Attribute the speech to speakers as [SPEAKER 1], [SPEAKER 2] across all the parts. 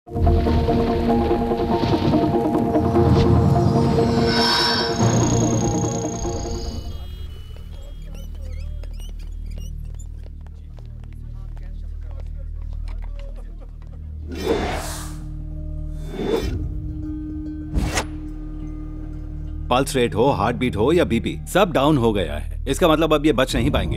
[SPEAKER 1] Pulse rate हो, heart beat हो या बीपी, सब डाउन हो गया है। इसका मतलब अब ये बच नहीं पाएंगे।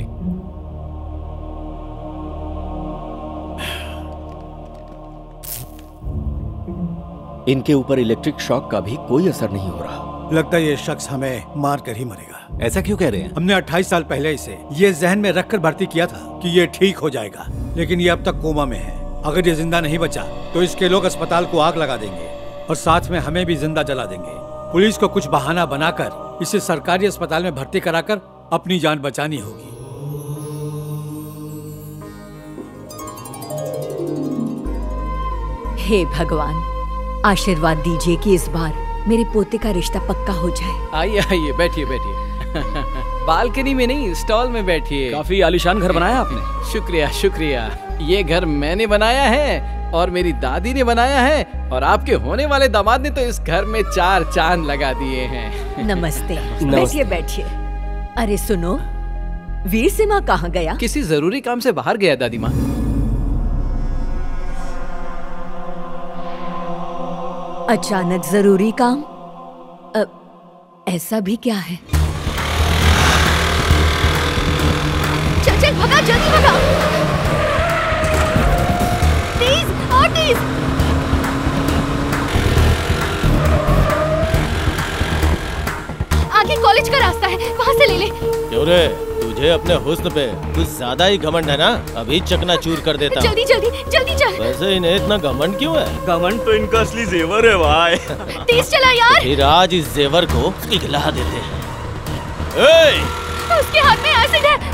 [SPEAKER 2] इनके ऊपर इलेक्ट्रिक शॉक का भी कोई असर नहीं हो रहा।
[SPEAKER 3] लगता है ये शख्स हमें मार कर ही मरेगा।
[SPEAKER 1] ऐसा क्यों कह रहे हैं?
[SPEAKER 3] हमने 28 साल पहले इसे ये जहन में रखकर भर्ती किया था कि ये ठीक हो जाएगा, लेकिन ये अब तक कोमा में है। अगर ये जिंदा नहीं बचा तो इसके लोग अस्पताल को आग लगा देंगे और साथ में हमें भी जिंदा जला देंगे। पुलिस को कुछ बहाना बनाकर इसे सरकारी अस्पताल में भर्ती कराकर अपनी जान बचानी होगी।
[SPEAKER 4] हे भगवान, आशीर्वाद दीजिए कि इस बार मेरे पोते का रिश्ता पक्का हो जाए।
[SPEAKER 5] आइए आइए, बैठिए बैठिए। बालकनी में नहीं, स्टॉल में बैठिए।
[SPEAKER 2] काफी आलीशान घर बनाया आपने।
[SPEAKER 5] शुक्रिया शुक्रिया। ये घर मैंने बनाया है और मेरी दादी ने बनाया है, और आपके होने वाले दामाद ने तो इस घर में 4 चांद लगा दिए हैं।
[SPEAKER 4] नमस्ते। बैठिए बैठिए। अरे सुनो, वीर सिम्हा कहाँ गया?
[SPEAKER 5] किसी जरूरी काम से बाहर गया दादी माँ।
[SPEAKER 4] अचानक जरूरी काम? ऐसा भी क्या है? चल चल भगा, जल्दी भगा। तेज और तेज। आगे कॉलेज का रास्ता है, वहाँ से ले ले।
[SPEAKER 6] क्यों रे, तुझे अपने हुस्न पे कुछ ज्यादा ही घमंड है ना? अभी चकनाचूर कर देता।
[SPEAKER 4] जल्दी जल्दी जल्दी चल।
[SPEAKER 6] वैसे इन्हें इतना घमंड क्यों है?
[SPEAKER 2] घमंड तो इनका असली जेवर है भाई।
[SPEAKER 4] तेज चला यार।
[SPEAKER 6] फिर आज इस जेवर को पिघला देते हैं।
[SPEAKER 4] उसके हाथ में एसिड है।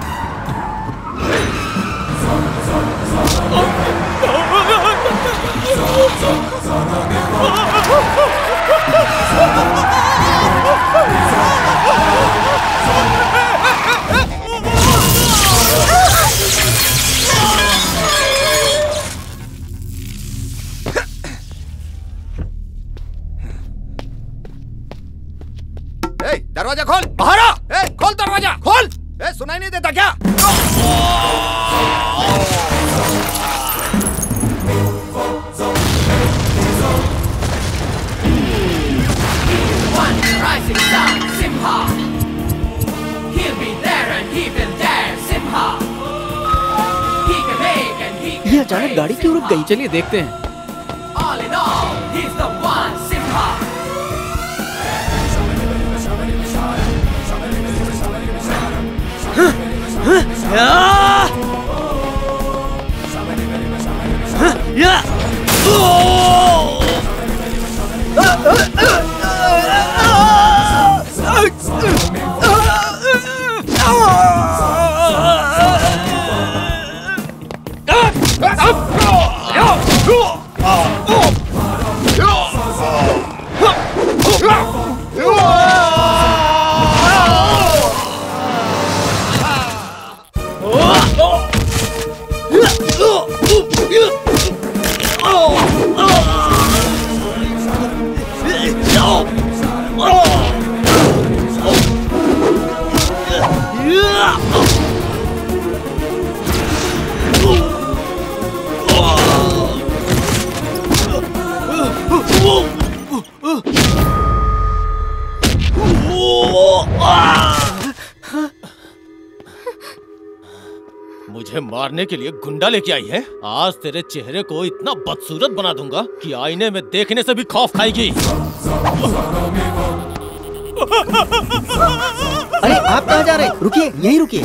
[SPEAKER 7] दरवाजा खोल, बाहर आ। खोल दरवाजा, खोल। सुनाई नहीं देता क्या?
[SPEAKER 2] ये अचानक गाड़ी क्यों रुक गई?
[SPEAKER 5] चलिए देखते हैं।
[SPEAKER 6] मुझे मारने के लिए गुंडा लेके आई है? आज तेरे चेहरे को इतना बदसूरत बना दूंगा कि आईने में देखने से भी खौफ खाएगी।
[SPEAKER 2] अरे आप कहाँ जा रहे हैं? रुकिए, यहीं रुकिए।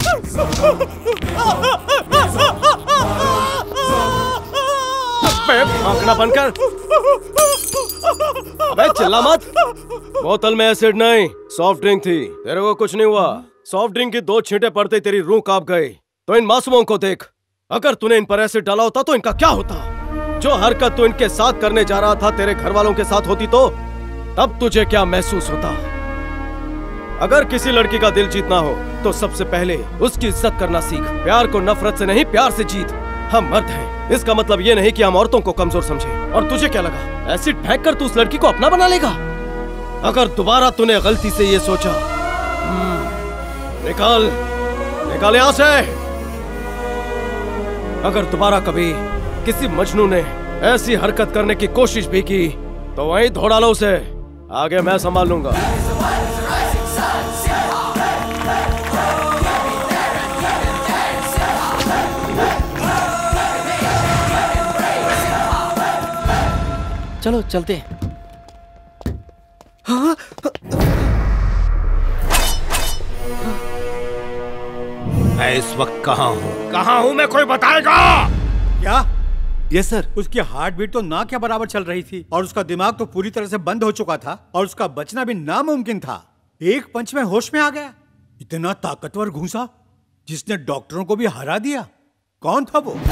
[SPEAKER 6] आंखना बंद कर। अबे चिल्ला मत। बोतल में एसिड नहीं, सॉफ्ट ड्रिंक थी। तेरे को कुछ नहीं हुआ। सॉफ्ट ड्रिंक की 2 छींटे पड़ते तेरी रूह कांप गई। तो इन मासूमों को देख, अगर तूने इन पर एसिड डाला होता तो इनका क्या होता? जो हरकत तू इनके साथ करने जा रहा था तेरे घर वालों के साथ होती तो तब तुझे क्या महसूस होता? अगर किसी लड़की का दिल जीतना हो तो सबसे पहले उसकी इज्जत करना सीख। प्यार को नफरत से नहीं, प्यार से जीत। हम मर्द हैं, इसका मतलब ये नहीं कि हम औरतों को कमजोर समझें। और तुझे क्या लगा, एसिड फेंक कर तू उस लड़की को अपना बना लेगा? अगर दोबारा तूने गलती से ये सोचा, निकाल निकाल यहां से। अगर दोबारा कभी किसी मजनू ने ऐसी हरकत करने की कोशिश भी की तो वहीं धोड़ा लो उसे, आगे मैं संभाल लूंगा।
[SPEAKER 5] चलो चलते हैं।
[SPEAKER 3] मैं इस वक्त कहाँ हूँ मैं, कोई बताएगा क्या?
[SPEAKER 1] Yes sir.
[SPEAKER 3] उसकी हार्ट बीट तो ना क्या बराबर चल रही थी और उसका दिमाग तो पूरी तरह से बंद हो चुका था और उसका बचना भी नामुमकिन था। एक पंच में होश में आ गया। इतना ताकतवर घूंसा जिसने डॉक्टरों को भी हरा दिया। कौन था वो?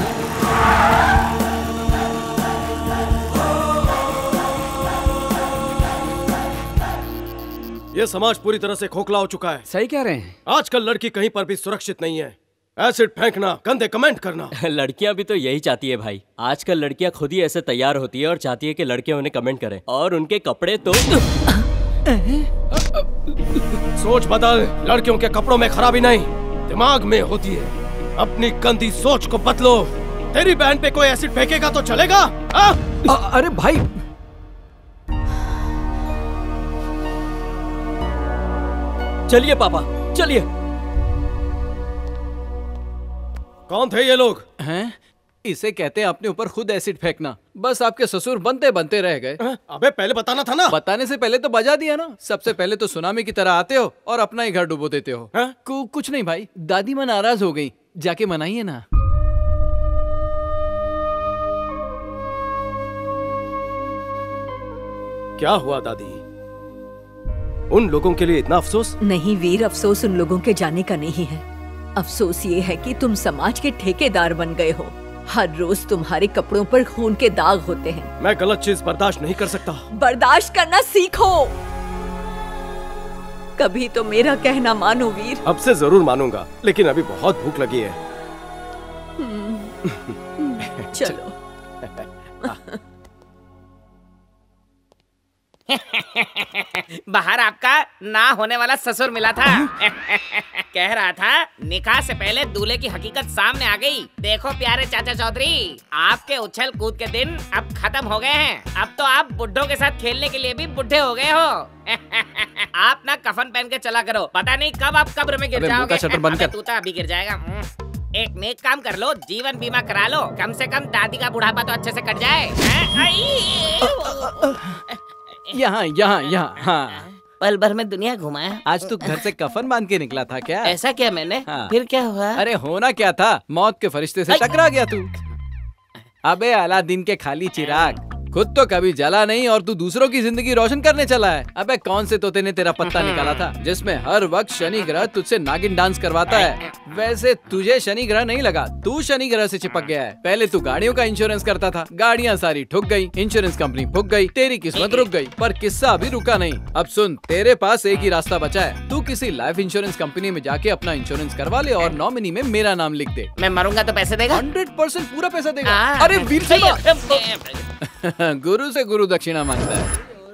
[SPEAKER 6] ये समाज पूरी तरह से खोखला हो चुका है।
[SPEAKER 5] सही कह रहे हैं।
[SPEAKER 6] आजकल लड़की कहीं पर भी सुरक्षित नहीं है। एसिड फेंकना, गंदे कमेंट करना।
[SPEAKER 2] लड़कियां भी तो यही चाहती है भाई। आजकल लड़कियां खुद ही ऐसे तैयार होती है और चाहती है कि लड़के उन्हें कमेंट करें, और उनके कपड़े तो
[SPEAKER 6] सोच बदल। लड़कियों के कपड़ों में खराबी नहीं, दिमाग में होती है। अपनी गंदी सोच को बदलो। तेरी बहन पे कोई एसिड फेंकेगा तो चलेगा?
[SPEAKER 5] अरे भाई,
[SPEAKER 2] चलिए पापा चलिए।
[SPEAKER 6] कौन थे ये लोग?
[SPEAKER 5] हैं? इसे कहते हैं अपने ऊपर खुद एसिड फेंकना। बस आपके ससुर बनते बनते रह गए।
[SPEAKER 6] अबे पहले बताना था ना।
[SPEAKER 5] बताने से पहले तो बजा दिया ना। सबसे पहले तो सुनामी की तरह आते हो और अपना ही घर डुबो देते हो। कुछ नहीं भाई, दादी माँ नाराज हो गई, जाके मनाइए ना।
[SPEAKER 6] क्या हुआ दादी? उन लोगों के लिए इतना अफसोस?
[SPEAKER 4] नहीं वीर, अफसोस उन लोगों के जाने का नहीं है। अफसोस ये है कि तुम समाज के ठेकेदार बन गए हो। हर रोज तुम्हारे कपड़ों पर खून के दाग होते हैं।
[SPEAKER 6] मैं गलत चीज बर्दाश्त नहीं कर सकता।
[SPEAKER 4] बर्दाश्त करना सीखो। कभी तो मेरा कहना मानो वीर।
[SPEAKER 6] अब से जरूर मानूंगा, लेकिन अभी बहुत भूख लगी है।
[SPEAKER 4] चलो।
[SPEAKER 8] बाहर आपका ना होने वाला ससुर मिला था। कह रहा था निकाह से पहले दूल्हे की हकीकत सामने आ गई। देखो प्यारे चाचा चौधरी, आपके उछल कूद के दिन अब खत्म हो गए हैं। अब तो आप बुड्ढों के साथ खेलने के लिए भी बुढ़े हो गए हो। आप ना कफन पहन के चला करो, पता नहीं कब आप कब्र में गिर जाओगे। तू तो अभी गिर जाएगा। एक नेक काम कर लो, जीवन बीमा करा लो। कम से कम दादी का बुढ़ापा तो अच्छे से कट जाए।
[SPEAKER 5] यहाँ यहाँ यहाँ। हाँ,
[SPEAKER 8] पल भर में दुनिया घुमाया।
[SPEAKER 5] आज तू घर से कफन बांध के निकला था क्या?
[SPEAKER 8] ऐसा क्या मैंने?
[SPEAKER 5] हाँ।
[SPEAKER 8] फिर क्या हुआ?
[SPEAKER 5] अरे होना क्या था, मौत के फरिश्ते से टकरा गया तू। अबे अलादीन के खाली चिराग, खुद तो कभी जला नहीं और तू दूसरों की जिंदगी रोशन करने चला है। अबे कौन से तोते ने तेरा पत्ता निकाला था जिसमें हर वक्त शनि ग्रह तुझसे नागिन डांस करवाता है? वैसे तुझे शनि ग्रह नहीं लगा, तू शनि ग्रह से चिपक गया है। पहले तू गाड़ियों का इंश्योरेंस करता था, गाड़ियां सारी ठुक गई, इंश्योरेंस कंपनी फूक गई, तेरी किस्मत रुक गई। पर किस्सा अभी रुका नहीं। अब सुन, तेरे पास एक ही रास्ता बचा है। तू किसी लाइफ इंश्योरेंस कंपनी में जाके अपना इंश्योरेंस करवा ले और नॉमिनी में मेरा नाम लिख दे।
[SPEAKER 8] मैं मरूंगा तो पैसे देगा?
[SPEAKER 5] 100% पूरा पैसा देगा। अरे वीर से गुरु से गुरु दक्षिणा मांगता है।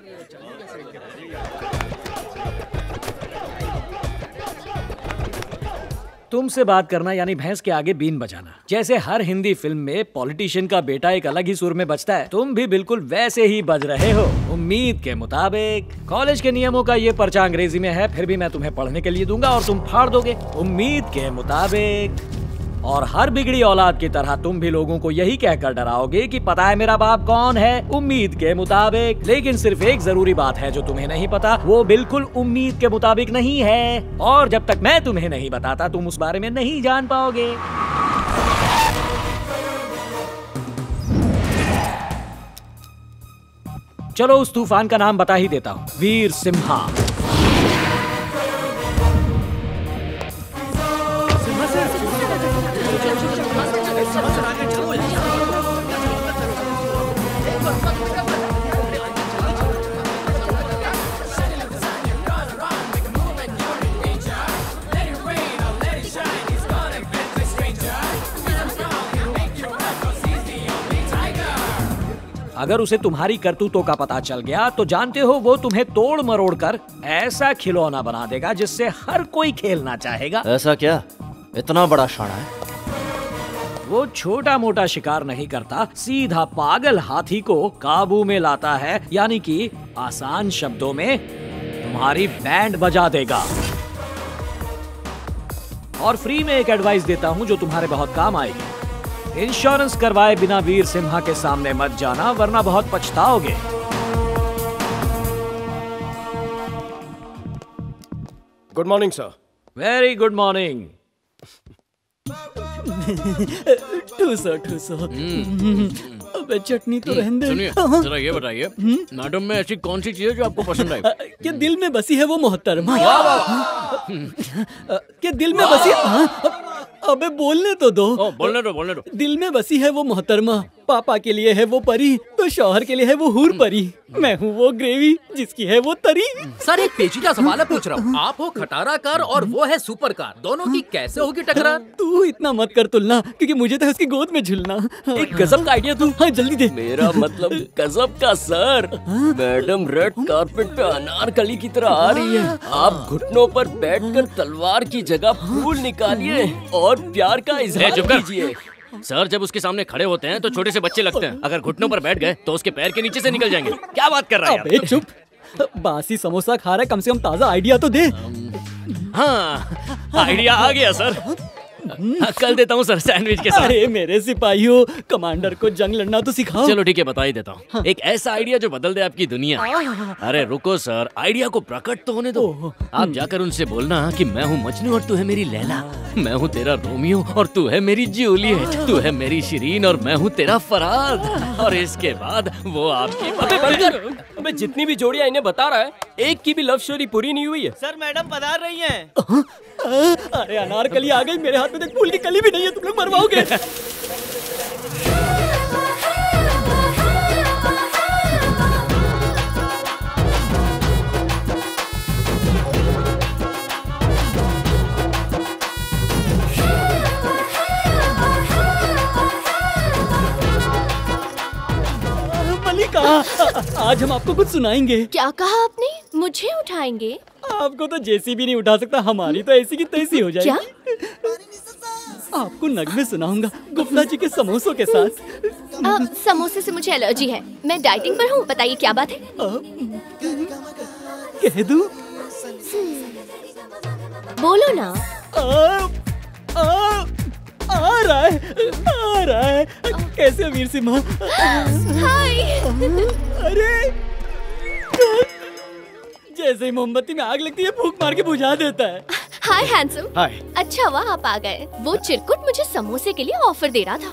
[SPEAKER 9] तुमसे बात करना यानी भैंस के आगे बीन बजाना। जैसे हर हिंदी फिल्म में पॉलिटिशियन का बेटा एक अलग ही सुर में बजता है, तुम भी बिल्कुल वैसे ही बज रहे हो। उम्मीद के मुताबिक कॉलेज के नियमों का ये पर्चा अंग्रेजी में है, फिर भी मैं तुम्हें पढ़ने के लिए दूंगा और तुम फाड़ दोगे। उम्मीद के मुताबिक। और हर बिगड़ी औलाद की तरह तुम भी लोगों को यही कहकर डराओगे कि पता है मेरा बाप कौन है, उम्मीद के मुताबिक। लेकिन सिर्फ एक जरूरी बात है जो तुम्हें नहीं पता, वो बिल्कुल उम्मीद के मुताबिक नहीं है। और जब तक मैं तुम्हें नहीं बताता तुम उस बारे में नहीं जान पाओगे। चलो उस तूफान का नाम बता ही देता हूँ, वीर सिम्हा। अगर उसे तुम्हारी करतूतों का पता चल गया तो जानते हो वो तुम्हें तोड़ मरोड़ कर ऐसा खिलौना बना देगा जिससे हर कोई खेलना चाहेगा।
[SPEAKER 10] ऐसा क्या? इतना बड़ा शाना है?
[SPEAKER 9] वो छोटा मोटा शिकार नहीं करता, सीधा पागल हाथी को काबू में लाता है, यानी कि आसान शब्दों में तुम्हारी बैंड बजा देगा। और फ्री में एक एडवाइस देता हूँ जो तुम्हारे बहुत काम आएगी। इंश्योरेंस करवाए बिना वीर सिम्हा के सामने मत जाना, वरना बहुत पछताओगे।
[SPEAKER 6] Good morning sir.
[SPEAKER 9] Very good morning.
[SPEAKER 11] ठूसो ठूसो। अबे चटनी तो रहने दे।
[SPEAKER 5] सुनिए, जरा ये बताइए, मैडम में ऐसी कौन सी चीज है जो आपको पसंद आई?
[SPEAKER 11] कि दिल में बसी है वो मोहतरमा। कि दिल में बसी। अबे बोलने तो दो।
[SPEAKER 5] बोलने दो।
[SPEAKER 11] दिल में बसी है वो मोहतरमा, पापा के लिए है वो परी, तो शौहर के लिए है वो हूर परी। मैं हूँ वो ग्रेवी जिसकी है वो तरी।
[SPEAKER 12] सर एक पेचीदा सवाल पूछ रहा हूँ, आप हो खटारा कार और वो है सुपर कार, दोनों की कैसे होगी टकरार?
[SPEAKER 11] तू इतना मत कर तुलना, क्योंकि मुझे तो उसकी गोद में झुलना। एक गजब का आइडिया तू। हाँ जल्दी दे।
[SPEAKER 2] मेरा मतलब गजब का सर। मैडम रेड कारपेट पे अनारकली की तरह आ रही है। आप घुटनों पर बैठकर तलवार की जगह फूल निकालिए और प्यार का इजहार कीजिए।
[SPEAKER 5] सर जब उसके सामने खड़े होते हैं तो छोटे से बच्चे लगते हैं, अगर घुटनों पर बैठ गए तो उसके पैर के नीचे से निकल जाएंगे। क्या बात कर रहा है
[SPEAKER 11] यार? चुप, बासी समोसा खा रहा है, कम से कम ताजा आइडिया तो दे।
[SPEAKER 5] हाँ आइडिया आ गया सर। कल देता हूँ सर सैंडविच के साथ।
[SPEAKER 11] अरे मेरे सिपाहियों, कमांडर को जंग लड़ना तो सिखाओ।
[SPEAKER 5] चलो ठीक है, बता ही देता हूँ। एक ऐसा आइडिया जो बदल दे आपकी दुनिया। अरे रुको सर, आइडिया को प्रकट तो होने दो। आप जाकर उनसे बोलना कि मैं हूँ मजनू और तू है मेरी लैला, मैं हूँ तेरा रोमियो और तू है मेरी जूलियट, तू है मेरी शिरीन और मैं हूँ तेरा फराद। और इसके बाद वो आपकी।
[SPEAKER 2] अबे जितनी भी जोड़ियां इन्हें बता रहा है, एक की भी लव स्टोरी पूरी नहीं हुई है।
[SPEAKER 12] सर मैडम पधार रही हैं।
[SPEAKER 11] अरे अनारकली आ गई, मेरे हाथ में तक फूल की कली भी नहीं है, तुम लोग मरवाओगे। मलिका, आज हम आपको कुछ सुनाएंगे।
[SPEAKER 13] क्या कहा आपने? मुझे उठाएंगे?
[SPEAKER 11] आपको तो जेसीबी नहीं उठा सकता, हमारी तो ऐसी की तैसी हो जाएगी। क्या? आपको नगमे सुनाऊंगा गुप्ता जी के समोसों के साथ।
[SPEAKER 13] समोसे से मुझे एलर्जी है, मैं डाइटिंग पर हूँ। बताइए क्या बात है?
[SPEAKER 11] कह दूं?
[SPEAKER 13] बोलो ना।
[SPEAKER 11] आ रहा है। कैसे वीर सिम्हा?
[SPEAKER 13] हाय।
[SPEAKER 11] अरे जैसे ही मोमबत्ती में आग लगती है, फूंक मार के बुझा देता है।
[SPEAKER 13] Hi handsome.
[SPEAKER 6] हाय।
[SPEAKER 13] अच्छा हुआ आप आ गए। वो चिरकुट मुझे समोसे के लिए ऑफर दे रहा था।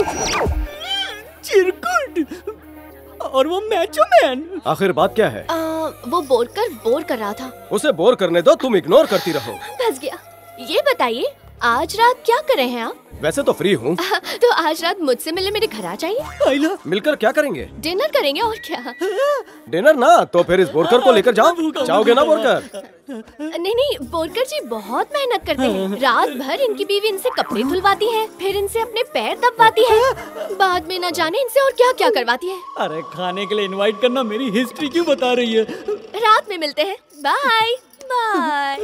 [SPEAKER 11] चिरकुट? और वो मैचो मैन?
[SPEAKER 6] आखिर बात क्या है?
[SPEAKER 13] वो बोर कर रहा था।
[SPEAKER 6] उसे बोर करने दो, तुम इग्नोर करती रहो।
[SPEAKER 13] फंस गया। ये बताइए आज रात क्या कर रहे हैं आप?
[SPEAKER 6] वैसे तो फ्री हूँ।
[SPEAKER 13] तो आज रात मुझसे मिलने मेरे घर आ जाइए।
[SPEAKER 6] मिलकर क्या करेंगे?
[SPEAKER 13] डिनर करेंगे और क्या।
[SPEAKER 6] डिनर ना, तो फिर इस बोरकर को लेकर जाओ। जाओगे ना बोरकर?
[SPEAKER 13] नहीं, बोरकर जी बहुत मेहनत करते हैं। रात भर इनकी बीवी इनसे कपड़े धुलवाती है, फिर इनसे अपने पैर दबवाती है, बाद में न जाने इनसे और क्या क्या करवाती है।
[SPEAKER 11] अरे खाने के लिए इनवाइट करना मेरी हिस्ट्री क्यों बता रही है?
[SPEAKER 13] रात में मिलते हैं। Bye bye.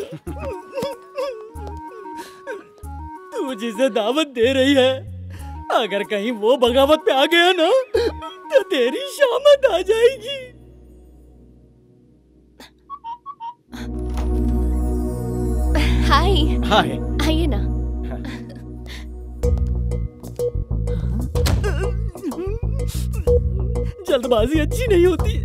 [SPEAKER 11] तू जिसे दावत दे रही है, अगर कहीं वो बगावत पे आ गया ना, तो तेरी शामत आ जाएगी।
[SPEAKER 13] हाय।
[SPEAKER 6] हाय।
[SPEAKER 13] आइए ना।
[SPEAKER 11] जल्दबाजी अच्छी नहीं होती।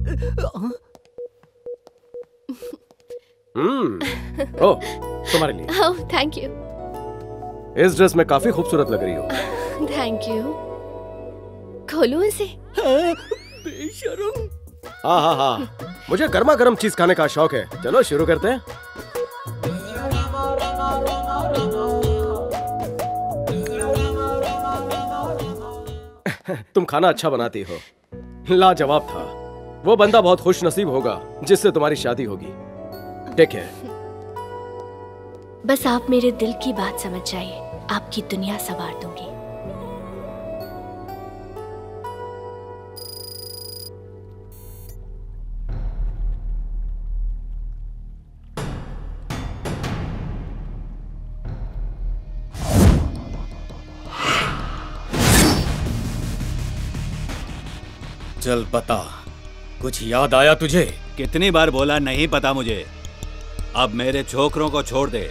[SPEAKER 6] ओह, तुम्हारे लिए।
[SPEAKER 13] Oh thank you.
[SPEAKER 6] इस ड्रेस में काफी खूबसूरत लग रही हो।
[SPEAKER 13] Thank you. खोलूं इसे?
[SPEAKER 11] बेशरम।
[SPEAKER 6] हाँ, मुझे गर्मा गर्म चीज खाने का शौक है। चलो शुरू करते हैं। तुम खाना अच्छा बनाती हो, लाजवाब था। वो बंदा बहुत खुश नसीब होगा जिससे तुम्हारी शादी होगी। Take care.
[SPEAKER 13] बस आप मेरे दिल की बात समझ जाइए, आपकी दुनिया संवार दूंगी।
[SPEAKER 11] चल बता, कुछ याद आया तुझे?
[SPEAKER 1] कितनी बार बोला नहीं पता मुझे। अब मेरे छोकरों को छोड़ दे।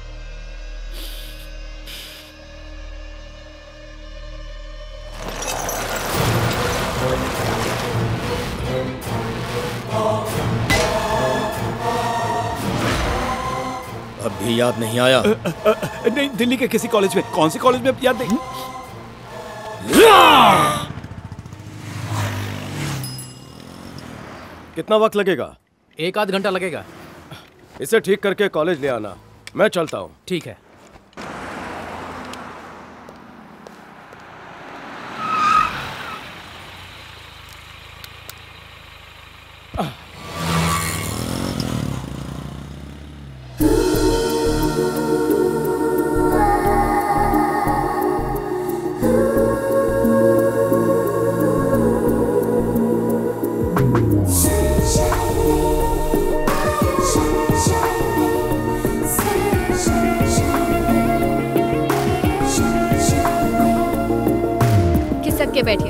[SPEAKER 11] अब भी याद नहीं आया?
[SPEAKER 3] नहीं, दिल्ली के किसी कॉलेज में। कौन सी कॉलेज में याद नहीं।
[SPEAKER 6] कितना वक्त लगेगा?
[SPEAKER 12] 1 आध घंटा लगेगा।
[SPEAKER 6] इसे ठीक करके कॉलेज ले आना, मैं चलता हूँ।
[SPEAKER 12] ठीक है।
[SPEAKER 13] के बैठिए।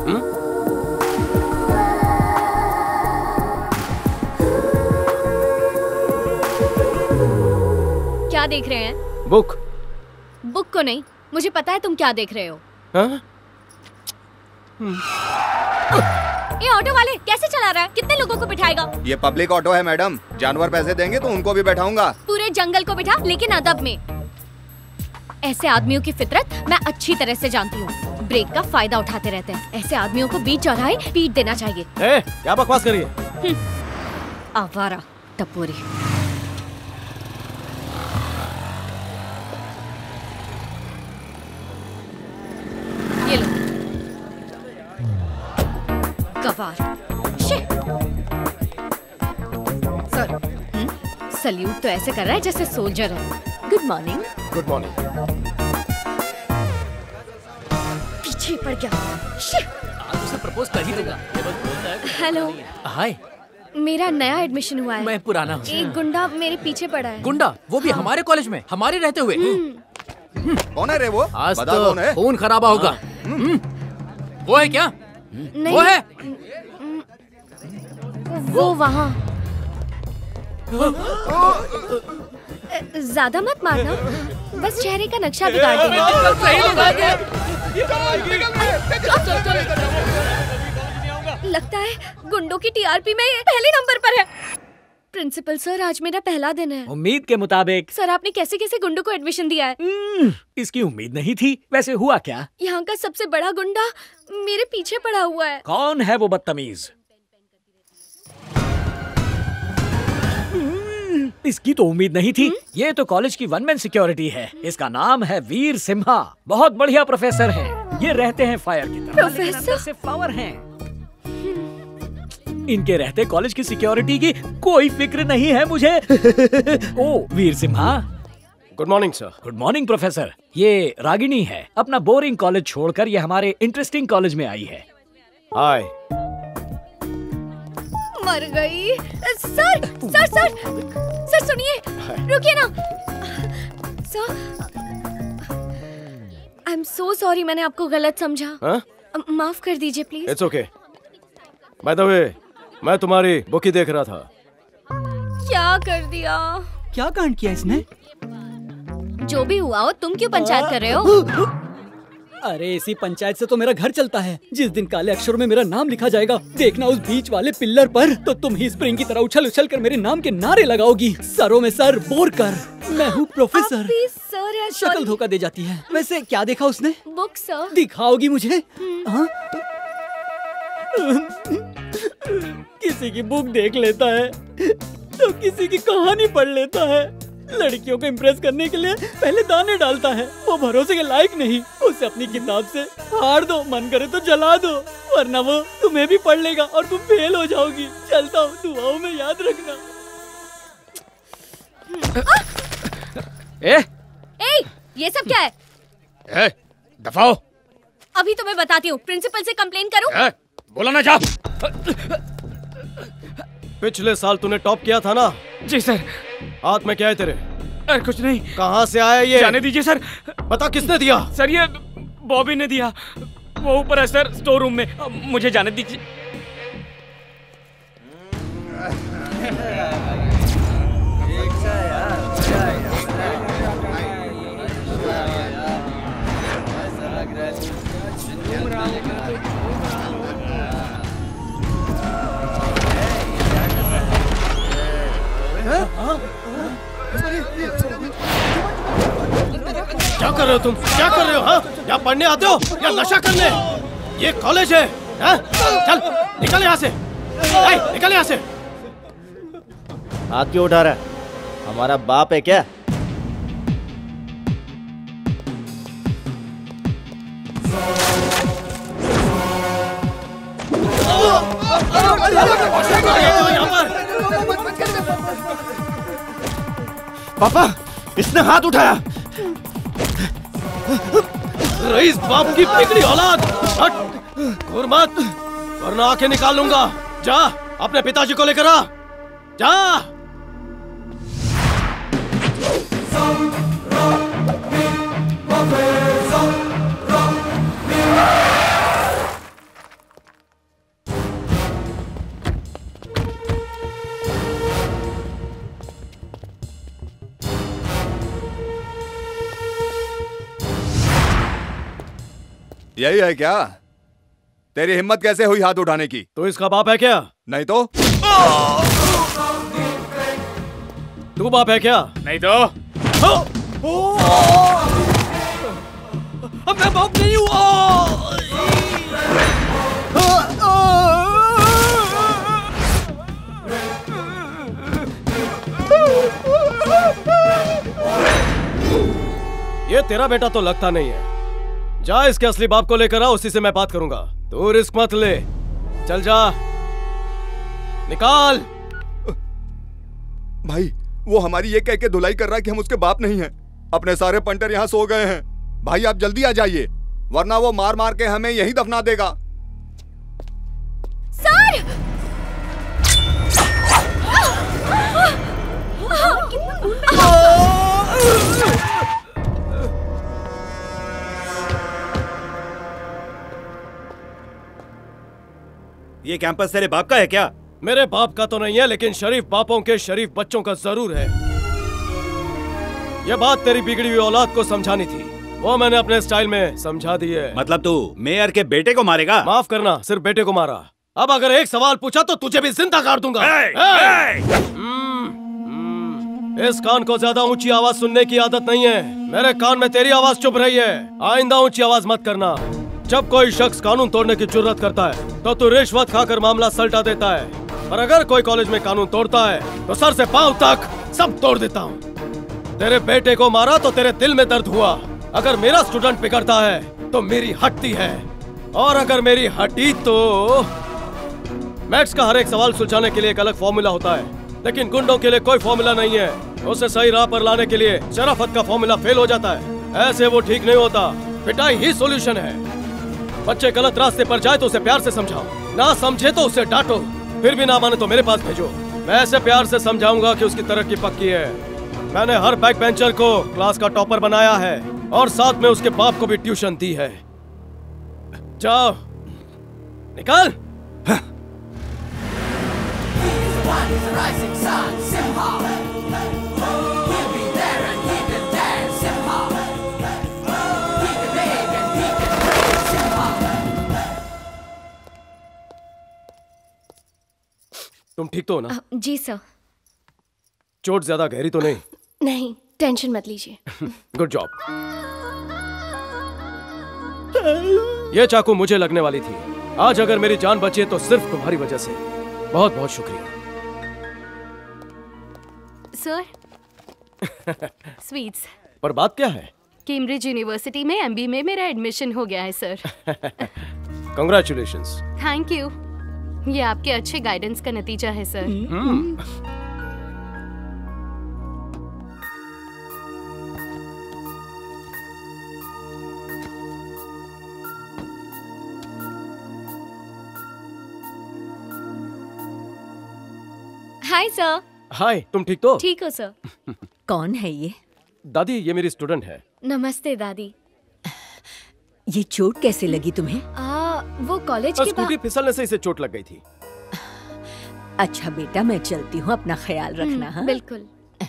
[SPEAKER 13] क्या देख रहे हैं?
[SPEAKER 6] बुक।
[SPEAKER 13] बुक को नहीं, मुझे पता है तुम क्या देख रहे हो।
[SPEAKER 6] हाँ?
[SPEAKER 13] ये ऑटो वाले कैसे चला रहा है? कितने लोगों को बिठाएगा?
[SPEAKER 7] ये पब्लिक ऑटो है मैडम, जानवर पैसे देंगे तो उनको भी बैठाऊंगा।
[SPEAKER 13] पूरे जंगल को बिठा, लेकिन अदब में। ऐसे आदमियों की फितरत मैं अच्छी तरह से जानती हूँ। ब्रेक का फायदा उठाते रहते हैं। ऐसे आदमियों को बीच चौराहे पीट देना चाहिए।
[SPEAKER 6] क्या बकवास कर रही है?
[SPEAKER 13] आवारा टपोरी। ये लो गवार।
[SPEAKER 4] सर।
[SPEAKER 13] सल्यूट तो ऐसे कर रहा है जैसे सोल्जर है।
[SPEAKER 4] Good morning.
[SPEAKER 6] Good morning.
[SPEAKER 13] पीछे पड़ गया।
[SPEAKER 12] उसे प्रपोज कर ही दूंगा।
[SPEAKER 13] हेलो।
[SPEAKER 12] हाय।
[SPEAKER 13] मेरा नया एडमिशन हुआ है।
[SPEAKER 12] मैं पुराना हूँ।
[SPEAKER 13] एक गुंडा मेरे पीछे पड़ा है।
[SPEAKER 12] गुंडा? वो भी हमारे कॉलेज में, हमारे रहते हुए।
[SPEAKER 7] कौन है रे वो?
[SPEAKER 12] आज
[SPEAKER 7] बता
[SPEAKER 12] तो
[SPEAKER 7] कौन है?
[SPEAKER 12] खून खराबा होगा। वो है क्या?
[SPEAKER 13] नहीं।
[SPEAKER 12] वो है?
[SPEAKER 13] वो वहाँ। ज्यादा मत मारना, बस चेहरे का नक्शा बिगाड़ देना। लगता है गुंडों की टीआरपी में पहले नंबर पर है। प्रिंसिपल सर, आज मेरा पहला दिन है।
[SPEAKER 9] उम्मीद के मुताबिक।
[SPEAKER 13] सर, आपने कैसे कैसे गुंडों को एडमिशन दिया है?
[SPEAKER 9] इसकी उम्मीद नहीं थी। वैसे हुआ क्या?
[SPEAKER 13] यहाँ का सबसे बड़ा गुंडा मेरे पीछे पड़ा हुआ है।
[SPEAKER 9] कौन है वो बदतमीज? इसकी तो उम्मीद नहीं थी। ये तो कॉलेज की वन मैन सिक्योरिटी है। इसका नाम है वीर सिम्हा। बहुत बढ़िया प्रोफेसर है। ये रहते हैं फायर की तरह।
[SPEAKER 13] प्रोफेसर
[SPEAKER 9] से पावर हैं। इनके रहते कॉलेज की सिक्योरिटी की कोई फिक्र नहीं है मुझे। ओ Veer Simha.
[SPEAKER 6] Good morning sir.
[SPEAKER 9] Good morning professor. ये रागिनी है। अपना बोरिंग कॉलेज छोड़कर ये हमारे इंटरेस्टिंग कॉलेज में आई है।
[SPEAKER 6] हाय।
[SPEAKER 13] मर गई। सर सर सर सर सुनिए, रुकिए ना। Sir, I am so sorry, मैंने आपको गलत समझा। माफ कर दीजिए please.
[SPEAKER 6] It's okay. By the way, मैं तुम्हारी बुक ही देख रहा था।
[SPEAKER 13] क्या कर दिया?
[SPEAKER 11] क्या कांड किया इसने?
[SPEAKER 13] जो भी हुआ हो, तुम क्यों पंचायत कर रहे हो?
[SPEAKER 11] अरे इसी पंचायत से तो मेरा घर चलता है। जिस दिन काले अक्षरों में मेरा नाम लिखा जाएगा, देखना उस बीच वाले पिल्लर पर, तो तुम ही स्प्रिंग की तरह उछल उछल कर मेरे नाम के नारे लगाओगी। सरों में सर बोर कर। मैं हूँ प्रोफेसर।
[SPEAKER 13] सर यार,
[SPEAKER 11] शक्ल धोखा दे जाती है। वैसे क्या देखा उसने?
[SPEAKER 13] Book sir.
[SPEAKER 11] दिखाओगी मुझे? हाँ? किसी की बुक देख लेता है तो किसी की कहानी पढ़ लेता है। लड़कियों को इम्प्रेस करने के लिए पहले दाने डालता है। वो भरोसे के लायक नहीं। उसे अपनी किताब से फाड़ दो, मन करे तो जला दो, वरना वो तुम्हें भी पढ़ लेगा और तुम फेल हो जाओगी। चलता हूँ, दुआओं में याद रखना।
[SPEAKER 13] ये सब क्या है?
[SPEAKER 6] दफा हो।
[SPEAKER 13] अभी तुम्हें बताती हूँ। प्रिंसिपल से कंप्लेन करूँ?
[SPEAKER 6] बोला ना जा। पिछले साल तूने टॉप किया था ना?
[SPEAKER 14] जी सर।
[SPEAKER 6] हाथ में क्या है तेरे?
[SPEAKER 14] अरे कुछ नहीं।
[SPEAKER 6] कहाँ से आया ये?
[SPEAKER 14] जाने दीजिए सर।
[SPEAKER 6] बता किसने दिया?
[SPEAKER 14] सर ये बॉबी ने दिया। वो ऊपर है सर, स्टोर रूम में। मुझे जाने दीजिए।
[SPEAKER 6] क्या कर रहे हो तुम? क्या कर रहे हो? हाँ, या पढ़ने आते हो या नशा करने? ये कॉलेज है। हाँ? चल निकल यहाँ से, निकल यहाँ से।
[SPEAKER 10] हाथ क्यों उठा रहा है? हमारा बाप है क्या?
[SPEAKER 6] पापा, इसने हाथ उठाया। रईस बाप की बिगड़ी औलाद, हट, घूर मत, वरना आंखें निकाल लूंगा। जा अपने पिताजी को लेकर आ, जा।
[SPEAKER 7] यही है क्या? तेरी हिम्मत कैसे हुई हाथ उठाने की?
[SPEAKER 6] तो इसका बाप है क्या?
[SPEAKER 7] नहीं तो?
[SPEAKER 6] तू बाप है क्या?
[SPEAKER 14] नहीं तो?
[SPEAKER 6] अब मैं बाप नहीं हुआ। ये तेरा बेटा तो लगता नहीं है। जा इसके असली बाप को लेकर आ, उसी से मैं बात करूंगा। तू रिस्क मत ले, चल जा, निकाल।
[SPEAKER 7] भाई वो हमारी ये कह के धुलाई कर रहा है कि हम उसके बाप नहीं हैं। अपने सारे पंटर यहाँ सो गए हैं। भाई आप जल्दी आ जाइए, वरना वो मार मार के हमें यहीं दफना देगा।
[SPEAKER 13] सर!
[SPEAKER 1] ये कैंपस तेरे बाप का है क्या?
[SPEAKER 6] मेरे बाप का तो नहीं है, लेकिन शरीफ बापों के शरीफ बच्चों का जरूर है। ये बात तेरी बिगड़ी हुई औलाद को समझानी थी, वो मैंने अपने स्टाइल में समझा दी है।
[SPEAKER 1] मतलब तू मेयर के बेटे को मारेगा?
[SPEAKER 6] माफ करना, सिर्फ बेटे को मारा। अब अगर एक सवाल पूछा तो तुझे भी जिंदा काट दूंगा। इस कान को ज्यादा ऊंची आवाज सुनने की आदत नहीं है। मेरे कान में तेरी आवाज चुभ रही है। आइंदा ऊंची आवाज मत करना। जब कोई शख्स कानून तोड़ने की जुर्रत करता है तो तू रिश्वत खाकर मामला सलटा देता है, और अगर कोई कॉलेज में कानून तोड़ता है तो सर से पांव तक सब तोड़ देता हूँ। तेरे बेटे को मारा तो तेरे दिल में दर्द हुआ। अगर मेरा स्टूडेंट बिगड़ता है तो मेरी हटती है, और अगर मेरी हटी तो मैथ्स का हर एक सवाल सुलझाने के लिए एक अलग फॉर्मूला होता है, लेकिन गुंडों के लिए कोई फॉर्मूला नहीं है। उसे सही राह पर लाने के लिए शराफत का फॉर्मूला फेल हो जाता है। ऐसे वो ठीक नहीं होता। पिटाई ही सॉल्यूशन है। बच्चे गलत रास्ते पर जाए तो उसे प्यार से समझाओ, ना समझे तो उसे डांटो, फिर भी ना माने तो मेरे पास भेजो। मैं ऐसे प्यार से समझाऊंगा कि उसकी तरक्की पक्की है। मैंने हर बैक बेंचर को क्लास का टॉपर बनाया है, और साथ में उसके बाप को भी ट्यूशन दी है। जाओ, निकल। तुम ठीक तो हो ना?
[SPEAKER 13] जी सर।
[SPEAKER 6] चोट ज्यादा गहरी तो नहीं?
[SPEAKER 13] नहीं, टेंशन मत लीजिए।
[SPEAKER 6] Good job. ये चाकू मुझे लगने वाली थी। आज अगर मेरी जान बची है तो सिर्फ तुम्हारी वजह से। बहुत बहुत शुक्रिया।
[SPEAKER 13] Sir, sweets.
[SPEAKER 6] पर बात क्या है?
[SPEAKER 13] कैम्ब्रिज यूनिवर्सिटी में एमबी में मेरा एडमिशन हो गया है सर।
[SPEAKER 6] कांग्रेचुलेशंस।
[SPEAKER 13] Thank you. ये आपके अच्छे गाइडेंस का नतीजा है सर। Hi sir.
[SPEAKER 6] हाय, तुम ठीक तो?
[SPEAKER 13] ठीक हो सर।
[SPEAKER 4] कौन है ये?
[SPEAKER 6] दादी, ये मेरी स्टूडेंट है।
[SPEAKER 13] नमस्ते दादी।
[SPEAKER 4] ये चोट कैसे लगी तुम्हें?
[SPEAKER 13] वो कॉलेज के
[SPEAKER 6] स्कूटी फिसलने से इसे चोट लग गई थी।
[SPEAKER 4] अच्छा बेटा, मैं चलती हूँ, अपना ख्याल रखना। हाँ
[SPEAKER 13] बिल्कुल।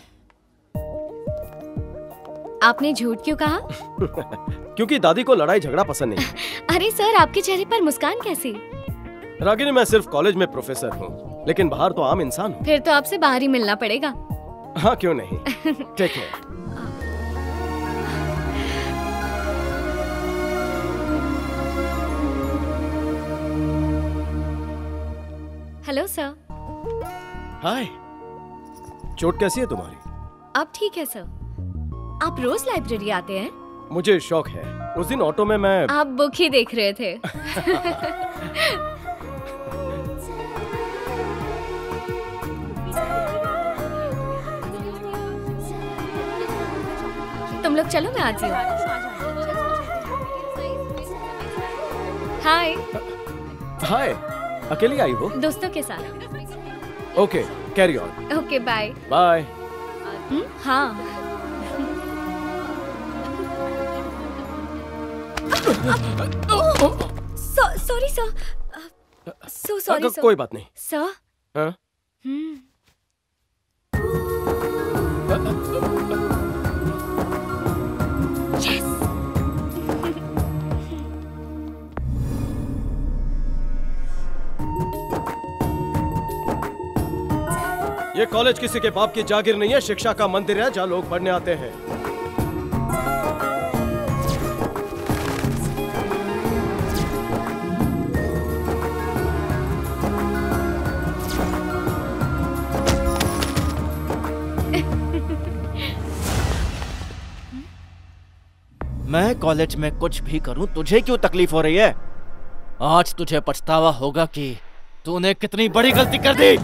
[SPEAKER 13] आपने झूठ क्यों कहा?
[SPEAKER 6] क्योंकि दादी को लड़ाई झगड़ा पसंद नहीं।
[SPEAKER 13] अरे सर, आपके चेहरे पर मुस्कान कैसी?
[SPEAKER 6] रागिनी, मैं सिर्फ कॉलेज में प्रोफेसर हूँ, लेकिन बाहर तो आम इंसान हूँ।
[SPEAKER 13] फिर तो आपसे बाहर ही मिलना पड़ेगा।
[SPEAKER 6] हाँ, क्यों नहीं। ठीक है।
[SPEAKER 13] Hello sir.
[SPEAKER 6] हाय। चोट कैसी है तुम्हारी?
[SPEAKER 13] अब ठीक है सर। आप रोज लाइब्रेरी आते हैं?
[SPEAKER 6] मुझे शौक है। उस दिन ऑटो में मैं
[SPEAKER 13] आप बुक ही देख रहे थे। तुम लोग चलो, मैं आती हूँ। हाय।
[SPEAKER 6] हाय। अकेली आई हो?
[SPEAKER 13] दोस्तों के साथ।
[SPEAKER 6] Okay, carry on.
[SPEAKER 13] Okay, bye.
[SPEAKER 6] Bye.
[SPEAKER 13] हाँ। Sorry sir. So sorry sir.
[SPEAKER 6] कोई बात नहीं
[SPEAKER 13] सर।
[SPEAKER 6] हाँ? ये कॉलेज किसी के बाप की जागीर नहीं है, शिक्षा का मंदिर है जहाँ लोग पढ़ने आते हैं।
[SPEAKER 10] मैं कॉलेज में कुछ भी करूं, तुझे क्यों तकलीफ हो रही है? आज तुझे पछतावा होगा कि तूने कितनी बड़ी गलती कर दी।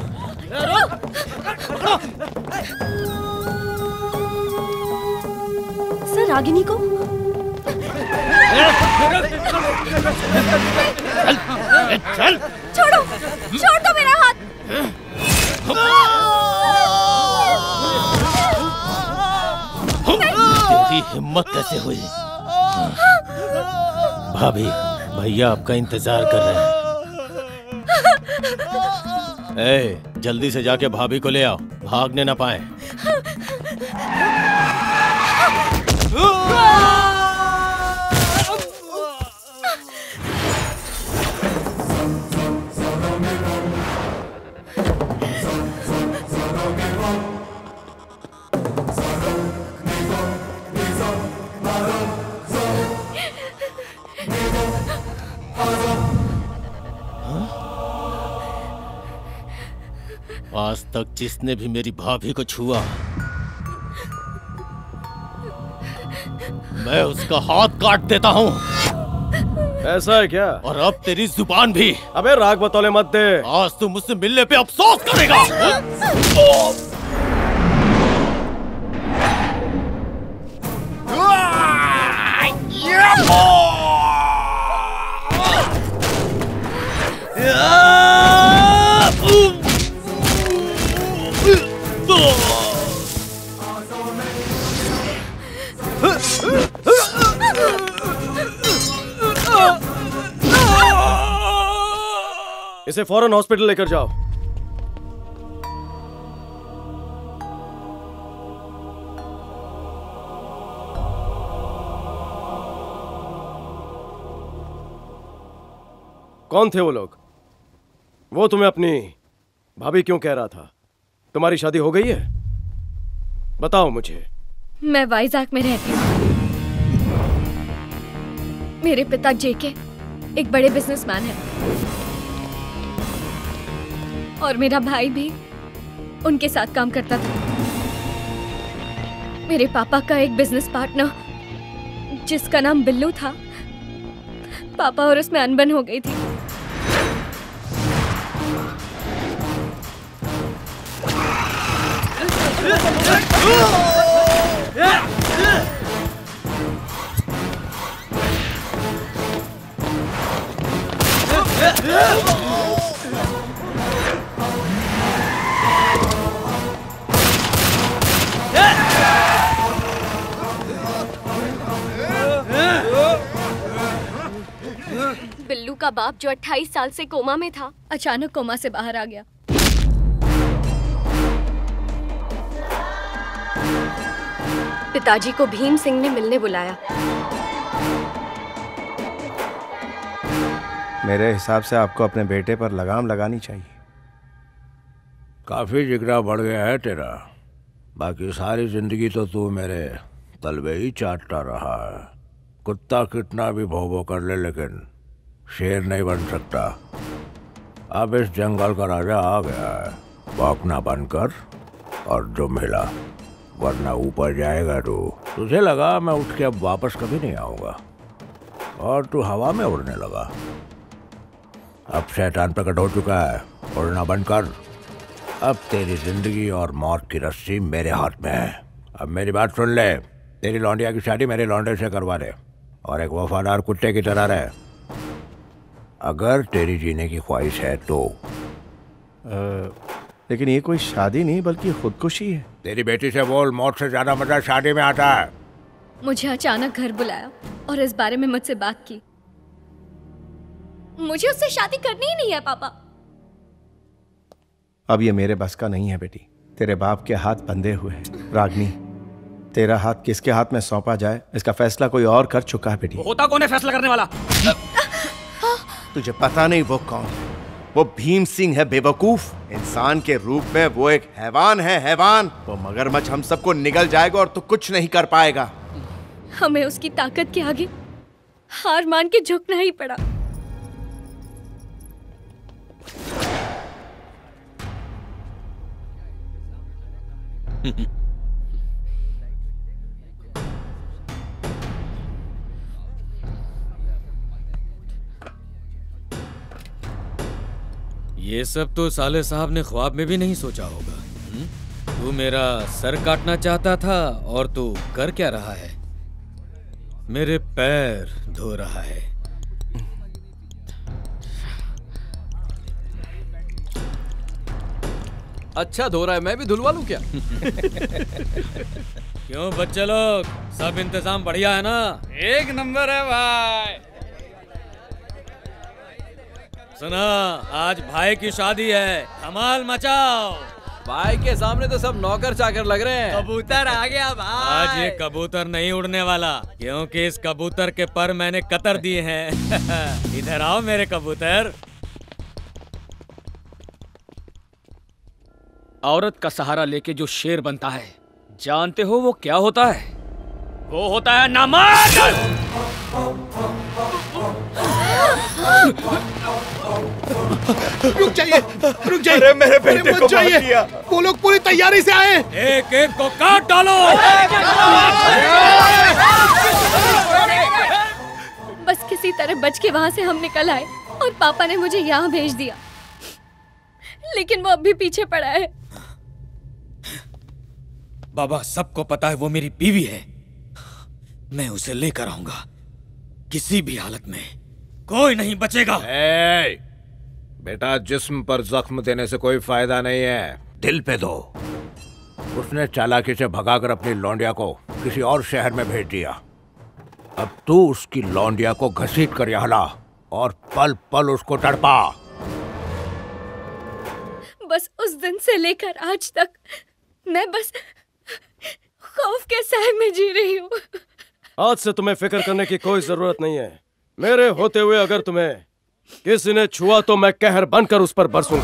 [SPEAKER 13] सर, रागिनी को
[SPEAKER 10] चल।
[SPEAKER 13] छोड़ो, छोड़ दो मेरा हाथ।
[SPEAKER 14] तेरी हिम्मत कैसे हुई? भाभी, भैया आपका इंतजार कर रहे हैं। ए, जल्दी से जाके भाभी को ले आओ, भागने ना पाए। आज तक जिसने भी मेरी भाभी को छुआ, मैं उसका हाथ काट देता हूँ।
[SPEAKER 6] ऐसा है क्या?
[SPEAKER 14] और अब तेरी जुबान भी।
[SPEAKER 6] अबे राग बतौले मत दे।
[SPEAKER 14] आज तू मुझसे मिलने पे अफसोस करेगा।
[SPEAKER 6] इसे फौरन हॉस्पिटल लेकर जाओ। कौन थे वो लोग? वो तुम्हें अपनी भाभी क्यों कह रहा था? तुम्हारी शादी हो गई है? बताओ मुझे।
[SPEAKER 13] मैं वाइजैक में रहती हूँ। मेरे पिता जेके एक बड़े बिजनेसमैन हैं और मेरा भाई भी उनके साथ काम करता था। मेरे पापा का एक बिजनेस पार्टनर जिसका नाम बिल्लू था, पापा और उसमें अनबन हो गई थी। बिल्लू का बाप जो 28 साल से कोमा में था, अचानक कोमा से बाहर आ गया। पिताजी को भीम सिंह ने मिलने बुलाया।
[SPEAKER 15] मेरे हिसाब से आपको अपने बेटे पर लगाम लगानी चाहिए।
[SPEAKER 16] काफी जिगरा बढ़ गया है तेरा। बाकी सारी जिंदगी तो तू मेरे तलवे ही चाटता रहा है। कुत्ता कितना भी भौं कर ले लेकिन शेर नहीं बन सकता। अब इस जंगल का राजा आ गया है। भौंकना बंद कर और दुम हिला, वरना ऊपर जाएगा तू। तुझे लगा मैं उठ के अब वापस कभी नहीं आऊंगा और तू हवा में उड़ने लगा। अब शैतान प्रकट हो चुका है, उड़ना बंद कर। अब तेरी जिंदगी और मौत की रस्सी मेरे हाथ में है। अब मेरी बात सुन ले, तेरी लौंडिया की शादी मेरे लौंडे से करवा दे और एक वफादार कुत्ते की तरह रहे। अगर तेरी जीने की ख्वाहिश है तो।
[SPEAKER 15] लेकिन ये कोई शादी नहीं बल्कि खुदकुशी है।
[SPEAKER 16] तेरी बेटी से बोल, मौत से ज्यादा मजा शादी में आता है।
[SPEAKER 13] मुझे अचानक घर बुलाया और इस बारे में मुझसे बात की। मुझे उससे शादी करनी ही नहीं है पापा।
[SPEAKER 15] अब ये मेरे बस का नहीं है बेटी। तेरे बाप के हाथ बंधे हुए हैं। रागनी, तेरा हाथ किसके हाथ में सौंपा जाए इसका फैसला कोई और कर चुका है बेटी।
[SPEAKER 9] होता कौन है फैसला करने वाला?
[SPEAKER 15] तुझे पता नहीं वो कौन है? वो भीम सिंह है बेवकूफ। इंसान के रूप में वो एक हैवान है, हैवान। वो मगरमच्छ हम सबको निगल जाएगा और तू कुछ नहीं कर पाएगा।
[SPEAKER 13] हमें उसकी ताकत के आगे हार मान के झुकना ही पड़ा।
[SPEAKER 9] ये सब तो साले साहब ने ख्वाब में भी नहीं सोचा होगा। तू मेरा सर काटना चाहता था और तू कर क्या रहा है? मेरे पैर धो रहा है।
[SPEAKER 5] अच्छा धो रहा है, मैं भी धुलवा लूं क्या?
[SPEAKER 9] क्यों बच्चे लोग, सब इंतजाम बढ़िया है ना?
[SPEAKER 5] एक नंबर है भाई।
[SPEAKER 9] सुना, आज भाई की शादी है, धमाल मचाओ।
[SPEAKER 5] भाई के सामने तो सब नौकर चाकर लग रहे हैं।
[SPEAKER 9] कबूतर आ गया भाई। आज ये कबूतर नहीं उड़ने वाला, क्योंकि इस कबूतर के पर मैंने कतर दिए हैं। इधर आओ मेरे कबूतर। औरत का सहारा लेके जो शेर बनता है, जानते हो वो क्या होता है? वो होता है नमक।
[SPEAKER 3] रुक जाइए, रुक जाइए। अरे मेरे बेटे को मार दिया। वो लोग पूरी तैयारी से आए।
[SPEAKER 9] एक एक को काट डालो।
[SPEAKER 13] बस किसी तरह बच के वहाँ से हम निकल आए और पापा ने मुझे यहाँ भेज दिया, लेकिन वो अब भी पीछे पड़ा है।
[SPEAKER 9] बाबा, सबको पता है वो मेरी बीवी है। मैं उसे लेकर आऊंगा, किसी भी हालत में कोई नहीं बचेगा।
[SPEAKER 16] बेटा, जिस्म पर जख्म देने से कोई फायदा नहीं है, दिल पे दो। उसने चालाकी से भगाकर अपनी लौंडिया को किसी और शहर में भेज दिया। अब तू उसकी लौंडिया को घसीट कर यहाँ ला और पल पल उसको तड़पा।
[SPEAKER 13] बस उस दिन से लेकर आज तक मैं बस खौफ के साए में जी रही हूँ।
[SPEAKER 6] आज से तुम्हें फिक्र करने की कोई जरूरत नहीं है। मेरे होते हुए अगर तुम्हें किसी ने छुआ तो मैं कहर बनकर उस पर बरसूंगा।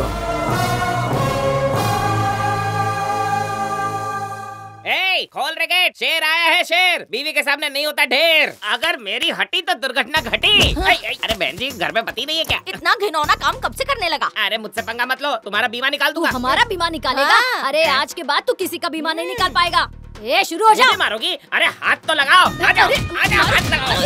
[SPEAKER 8] खोल रे गेट, शेर आया है शेर। बीवी के सामने नहीं होता ढेर। अगर मेरी हटी तो दुर्घटना घटी। अरे बहन जी, घर में पति नहीं है क्या?
[SPEAKER 17] इतना घिनौना काम कब से करने लगा?
[SPEAKER 8] अरे मुझसे पंगा मत लो, तुम्हारा बीमा निकाल दूंगा।
[SPEAKER 17] हमारा बीमा निकालेगा? अरे आज के बाद तू किसी का बीमा नहीं निकाल पाएगा। ए शुरू हो जा।
[SPEAKER 8] मारोगी? अरे हाथ तो लगाओ। आ जाओ, आ जाओ, हाथ लगाओ।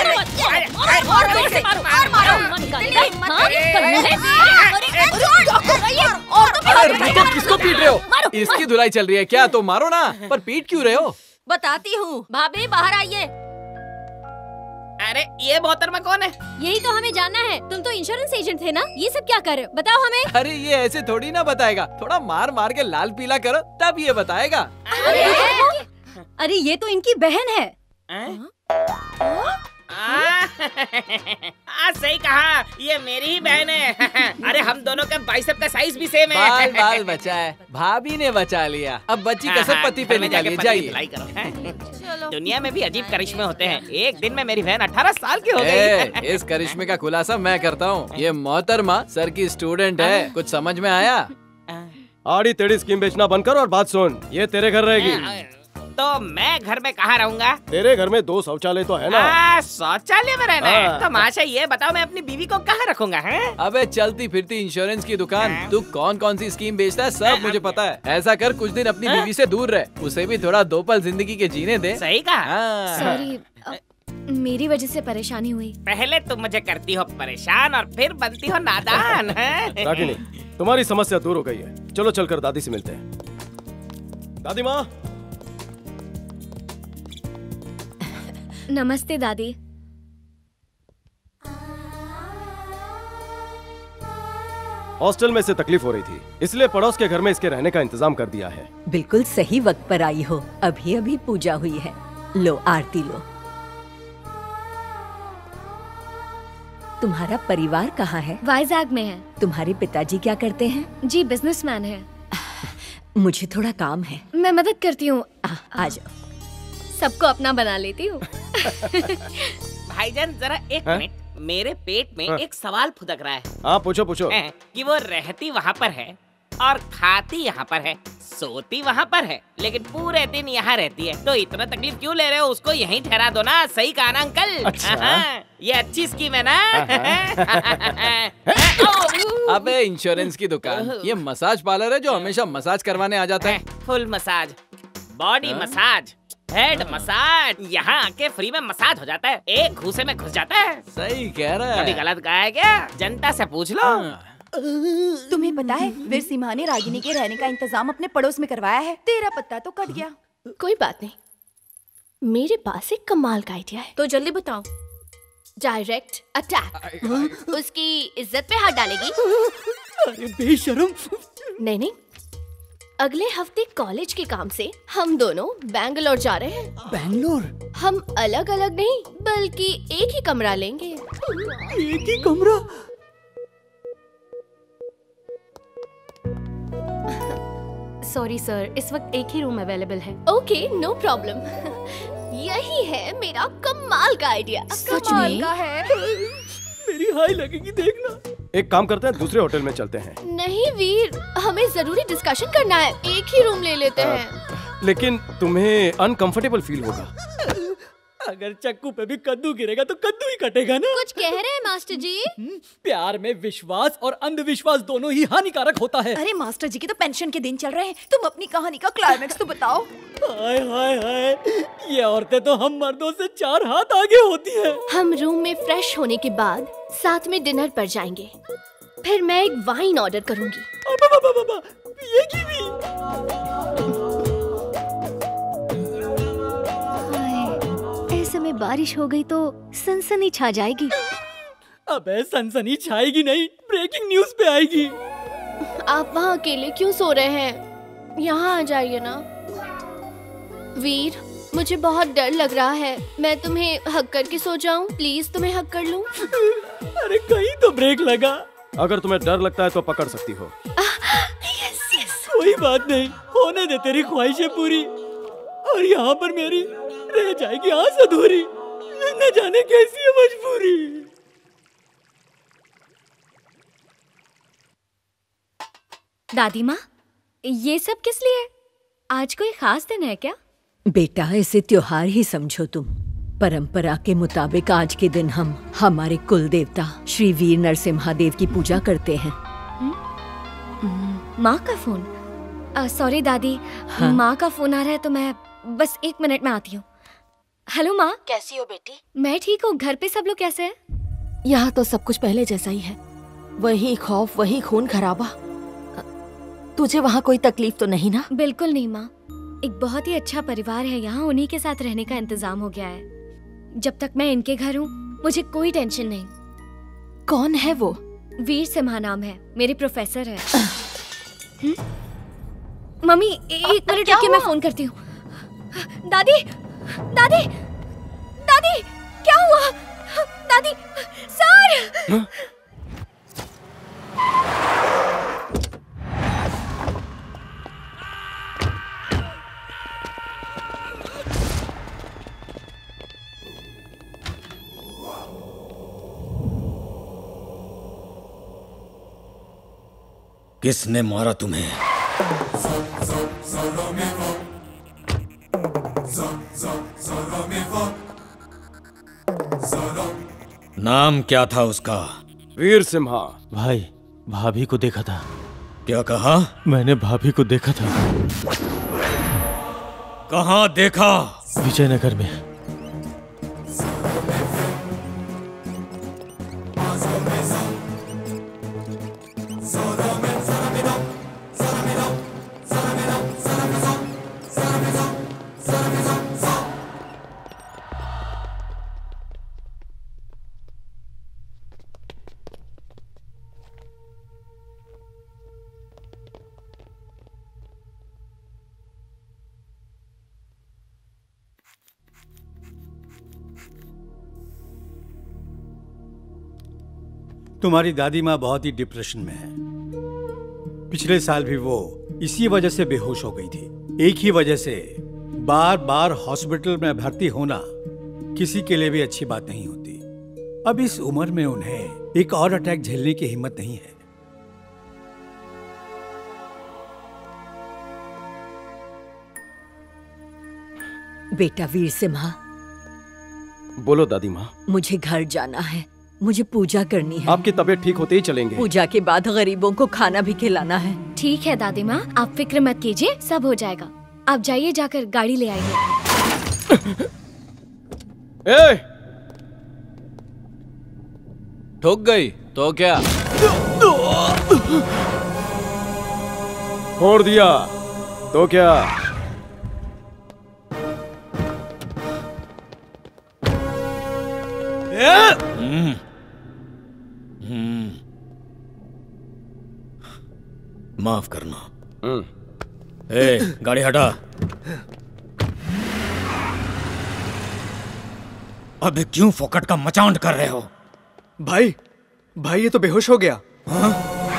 [SPEAKER 5] किसको पीट रहे हो? इसकी धुलाई चल रही है क्या? तो मारो ना, पर पीट क्यों रहे हो?
[SPEAKER 17] बताती हूँ। भाभी बाहर आइए।
[SPEAKER 8] अरे ये मोहतरमा कौन है?
[SPEAKER 17] यही तो हमें जानना है। तुम तो इंश्योरेंस एजेंट थे ना, ये सब क्या कर रहे हो? बताओ हमें।
[SPEAKER 5] अरे ये ऐसे थोड़ी ना बताएगा, थोड़ा मार मार के लाल पीला करो तब ये बताएगा।
[SPEAKER 17] अरे ये तो इनकी बहन है।
[SPEAKER 8] सही कहा, ये मेरी ही बहन है। अरे हम दोनों का बाइसेप का साइज भी सेम है।
[SPEAKER 5] बाल बाल बचा है, भाभी ने बचा लिया। अब बच्ची कसर पति पे निकालिए, जाइए।
[SPEAKER 8] दुनिया में भी अजीब करिश्मे होते हैं। एक दिन में मेरी बहन 18 साल की हो गई।
[SPEAKER 5] इस करिश्मे का खुलासा मैं करता हूँ। ये मोहतरमा सर की स्टूडेंट है। कुछ समझ में आया?
[SPEAKER 6] आड़ी टेढ़ी स्कीम बेचना बंद कर और बात सुन। ये तेरे घर रहेगी।
[SPEAKER 8] तो मैं घर में कहाँ रहूँगा?
[SPEAKER 6] तेरे घर में 2 शौचालय तो है ना।
[SPEAKER 8] शौचालय में रहना है? तो माशा ये बताओ मैं अपनी बीवी को कहाँ रखूँगा?
[SPEAKER 5] अबे चलती फिरती इंश्योरेंस की दुकान। तू कौन कौन सी स्कीम बेचता है सब मुझे पता है। ऐसा कर, कुछ दिन अपनी बीवी से दूर रह, उसे भी थोड़ा 2 पल जिंदगी के जीने दे।
[SPEAKER 8] सही कहा।
[SPEAKER 13] सॉरी, मेरी वजह से परेशानी हुई।
[SPEAKER 8] पहले तुम मुझे करती हो परेशान और फिर बनती हो नादान।
[SPEAKER 6] रागिनी, तुम्हारी समस्या दूर हो गई है। चलो चलकर दादी से मिलते हैं। दादी माँ।
[SPEAKER 13] नमस्ते दादी।
[SPEAKER 6] हॉस्टल में से तकलीफ हो रही थी, इसलिए पड़ोस के घर में इसके रहने का इंतजाम कर दिया है।
[SPEAKER 4] बिल्कुल सही वक्त पर आई हो। अभी अभी पूजा हुई है। लो आरती लो। तुम्हारा परिवार कहाँ है?
[SPEAKER 13] वाइजैग में है।
[SPEAKER 4] तुम्हारे पिताजी क्या करते हैं?
[SPEAKER 13] जी बिजनेसमैन है।
[SPEAKER 4] मुझे थोड़ा काम है।
[SPEAKER 13] मैं मदद करती हूँ।
[SPEAKER 4] आ जाओ।
[SPEAKER 13] सबको अपना बना लेती हूँ।
[SPEAKER 8] भाईजान जरा एक मिनट, मेरे पेट में एक सवाल फुदक रहा है।
[SPEAKER 6] हाँ पूछो पूछो।
[SPEAKER 8] कि वो रहती वहाँ पर है और खाती यहाँ पर है, सोती वहाँ पर है, लेकिन पूरे दिन यहाँ रहती है। तो इतना तकलीफ क्यों ले रहे हो? उसको यहीं ठहरा दो ना। सही कहा ना अंकल?
[SPEAKER 6] अच्छा।
[SPEAKER 8] ये अच्छी स्कीम है ना।
[SPEAKER 5] अबे इंश्योरेंस की दुकान, ये मसाज पार्लर है जो हमेशा मसाज करवाने आ जाता है।
[SPEAKER 8] Full massage, body massage, head massage, यहाँ आके फ्री में मसाज हो जाता है। एक घूसे में घुस जाता है।
[SPEAKER 5] सही कह रहा है।
[SPEAKER 8] कभी गलत कहा है क्या? जनता से पूछ लो।
[SPEAKER 18] तुम्हें पता है वीर सिम्हा ने रागिनी के रहने का इंतजाम अपने पड़ोस में करवाया है। तेरा पत्ता तो कट गया।
[SPEAKER 13] कोई बात नहीं, मेरे पास एक कमाल का आइडिया है।
[SPEAKER 18] तो जल्दी बताओ।
[SPEAKER 13] Direct attack. उसकी इज्जत पे हाथ डालेगी।
[SPEAKER 11] अरे बेशरम।
[SPEAKER 13] नहीं नहीं, अगले हफ्ते कॉलेज के काम से हम दोनों बैंगलोर जा रहे हैं।
[SPEAKER 11] बैंगलोर?
[SPEAKER 13] हम अलग अलग नहीं बल्कि एक ही कमरा लेंगे।
[SPEAKER 11] एक ही कमरा?
[SPEAKER 13] सॉरी सर, इस वक्त एक ही रूम अवेलेबल है। Okay no problem. यही है मेरा कमाल का आइडिया।
[SPEAKER 18] सच में?
[SPEAKER 13] का है।
[SPEAKER 11] मेरी हाई लगेगी देखना।
[SPEAKER 6] एक काम करते हैं, दूसरे होटल में चलते हैं।
[SPEAKER 13] नहीं वीर, हमें जरूरी डिस्कशन करना है। एक ही रूम ले लेते हैं।
[SPEAKER 6] लेकिन तुम्हें अनकंफर्टेबल फील होगा।
[SPEAKER 11] अगर चक्कू पे भी कद्दू गिरेगा तो कद्दू ही कटेगा ना।
[SPEAKER 13] कुछ कह रहे हैं मास्टर जी?
[SPEAKER 11] प्यार में विश्वास और अंधविश्वास दोनों ही हानिकारक होता है।
[SPEAKER 18] अरे मास्टर जी के तो पेंशन के दिन चल रहे हैं। तुम अपनी कहानी का क्लाइमेक्स तो बताओ।
[SPEAKER 11] हाय हाय हाय, ये औरतें तो हम मर्दों से 4 हाथ आगे होती हैं।
[SPEAKER 13] हम रूम में फ्रेश होने के बाद साथ में डिनर पर जाएंगे। फिर मैं एक वाइन ऑर्डर करूंगी।
[SPEAKER 11] ये की भी।
[SPEAKER 13] ऐसे में बारिश हो गई तो सनसनी छा जाएगी।
[SPEAKER 11] अबे सनसनी छाएगी नहीं, ब्रेकिंग न्यूज पे आएगी।
[SPEAKER 13] आप वहाँ अकेले क्यों सो रहे हैं? यहाँ आ जाइए ना। वीर, मुझे बहुत डर लग रहा है। मैं तुम्हें हक करके सो जाऊं? प्लीज तुम्हें हक कर लूं?
[SPEAKER 11] अरे कहीं तो ब्रेक लगा।
[SPEAKER 6] अगर तुम्हें डर लगता है तो पकड़ सकती हो।
[SPEAKER 11] कोई बात नहीं, होने दे तेरी ख्वाहिशें पूरी। और यहाँ पर मेरी रह जाएगी आस अधूरी। न जाने कैसी है मजबूरी।
[SPEAKER 13] दादी माँ, ये सब किस लिए? आज कोई खास दिन है क्या?
[SPEAKER 4] बेटा, इसे त्योहार ही समझो तुम। परंपरा के मुताबिक आज के दिन हम हमारे कुल देवता श्री वीर नरसिम्हा देव की पूजा करते हैं।
[SPEAKER 13] माँ का फोन? सॉरी दादी,
[SPEAKER 4] हाँ?
[SPEAKER 13] माँ का फोन आ रहा है तो मैं बस 1 मिनट में आती हूँ। हेलो माँ।
[SPEAKER 18] कैसी हो बेटी?
[SPEAKER 13] मैं ठीक हूँ। घर पे सब लोग कैसे हैं?
[SPEAKER 18] यहाँ तो सब कुछ पहले जैसा ही है। वही खौफ, वही खून खराबा। तुझे वहाँ कोई तकलीफ तो नहीं ना?
[SPEAKER 13] बिल्कुल नहीं माँ, एक बहुत ही अच्छा परिवार है यहाँ। उन्हीं के साथ रहने का इंतजाम हो गया है। जब तक मैं इनके घर हूँ मुझे कोई टेंशन नहीं।
[SPEAKER 18] कौन है वो?
[SPEAKER 13] वीर सिम्हा नाम है, मेरे प्रोफेसर है। मम्मी 1 मिनट रुकिए, मैं फोन करती हूँ। दादी, दादी, दादी, क्या हुआ?
[SPEAKER 3] किसने मारा तुम्हें? नाम क्या था उसका?
[SPEAKER 6] वीर सिम्हा।
[SPEAKER 10] भाई, भाभी को देखा था।
[SPEAKER 3] क्या कहा?
[SPEAKER 10] मैंने भाभी को देखा था।
[SPEAKER 3] कहाँ देखा?
[SPEAKER 10] विजयनगर में।
[SPEAKER 3] तुम्हारी दादी माँ बहुत ही डिप्रेशन में है। पिछले साल भी वो इसी वजह से बेहोश हो गई थी। एक ही वजह से बार बार हॉस्पिटल में भर्ती होना किसी के लिए भी अच्छी बात नहीं होती। अब इस उम्र में उन्हें एक और अटैक झेलने की हिम्मत नहीं है।
[SPEAKER 4] बेटा वीर सिम्हा,
[SPEAKER 6] बोलो दादी माँ।
[SPEAKER 4] मुझे घर जाना है, मुझे पूजा करनी है।
[SPEAKER 6] आपकी तबीयत ठीक होते ही चलेंगे।
[SPEAKER 4] पूजा के बाद गरीबों को खाना भी खिलाना है।
[SPEAKER 17] ठीक है दादी माँ, आप फिक्र मत कीजिए, सब हो जाएगा। आप जाइए, जाकर गाड़ी ले आइए।
[SPEAKER 5] ठोक गई तो क्या?
[SPEAKER 6] छोड़ दिया तो क्या?
[SPEAKER 3] माफ करना। गाड़ी हटा। अबे क्यों फोकट का मचांड कर रहे हो?
[SPEAKER 19] भाई, भाई ये तो बेहोश हो गया।
[SPEAKER 3] हाँ?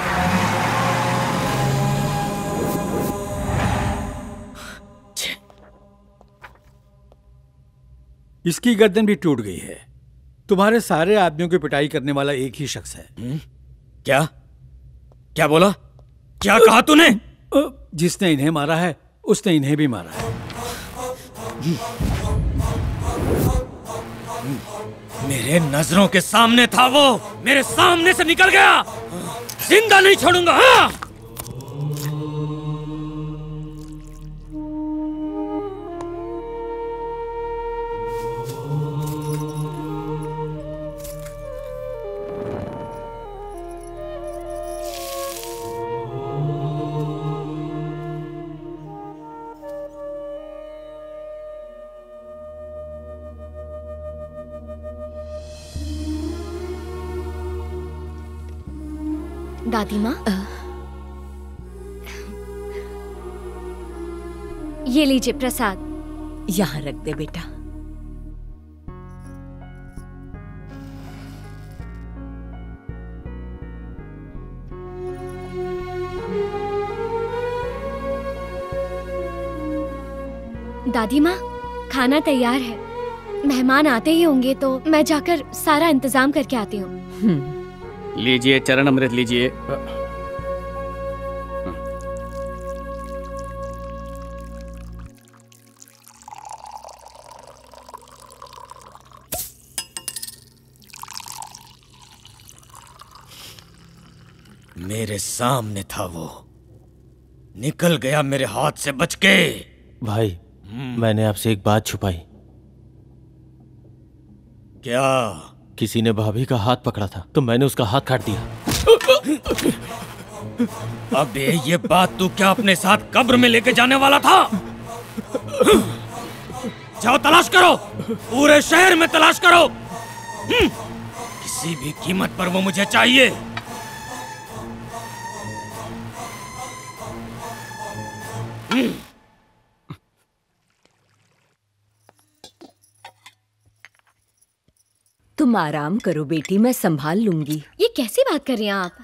[SPEAKER 3] इसकी गर्दन भी टूट गई है। तुम्हारे सारे आदमियों की पिटाई करने वाला एक ही शख्स है। क्या? क्या बोला? क्या कहा तूने? जिसने इन्हें मारा है उसने इन्हें भी मारा है। मेरे नजरों के सामने था वो, मेरे सामने से निकल गया। जिंदा नहीं छोड़ूंगा। हाँ?
[SPEAKER 17] दादी माँ, ये लीजिए प्रसाद।
[SPEAKER 4] यहाँ रख दे बेटा।
[SPEAKER 17] दादी माँ, खाना तैयार है। मेहमान आते ही होंगे तो मैं जाकर सारा इंतजाम करके आती हूँ।
[SPEAKER 9] लीजिए चरण अमृत लीजिए।
[SPEAKER 3] मेरे सामने था वो, निकल गया मेरे हाथ से बच के।
[SPEAKER 10] भाई, मैंने आपसे एक बात छुपाई।
[SPEAKER 3] क्या?
[SPEAKER 10] किसी ने भाभी का हाथ पकड़ा था तो मैंने उसका हाथ काट दिया।
[SPEAKER 3] अबे ये बात तू क्या अपने साथ कब्र में लेके जाने वाला था? जाओ तलाश करो, पूरे शहर में तलाश करो। किसी भी कीमत पर वो मुझे चाहिए।
[SPEAKER 4] तुम तुम आराम करो बेटी, मैं संभाल लूंगी।
[SPEAKER 17] ये कैसी बात कर रही हैं आप?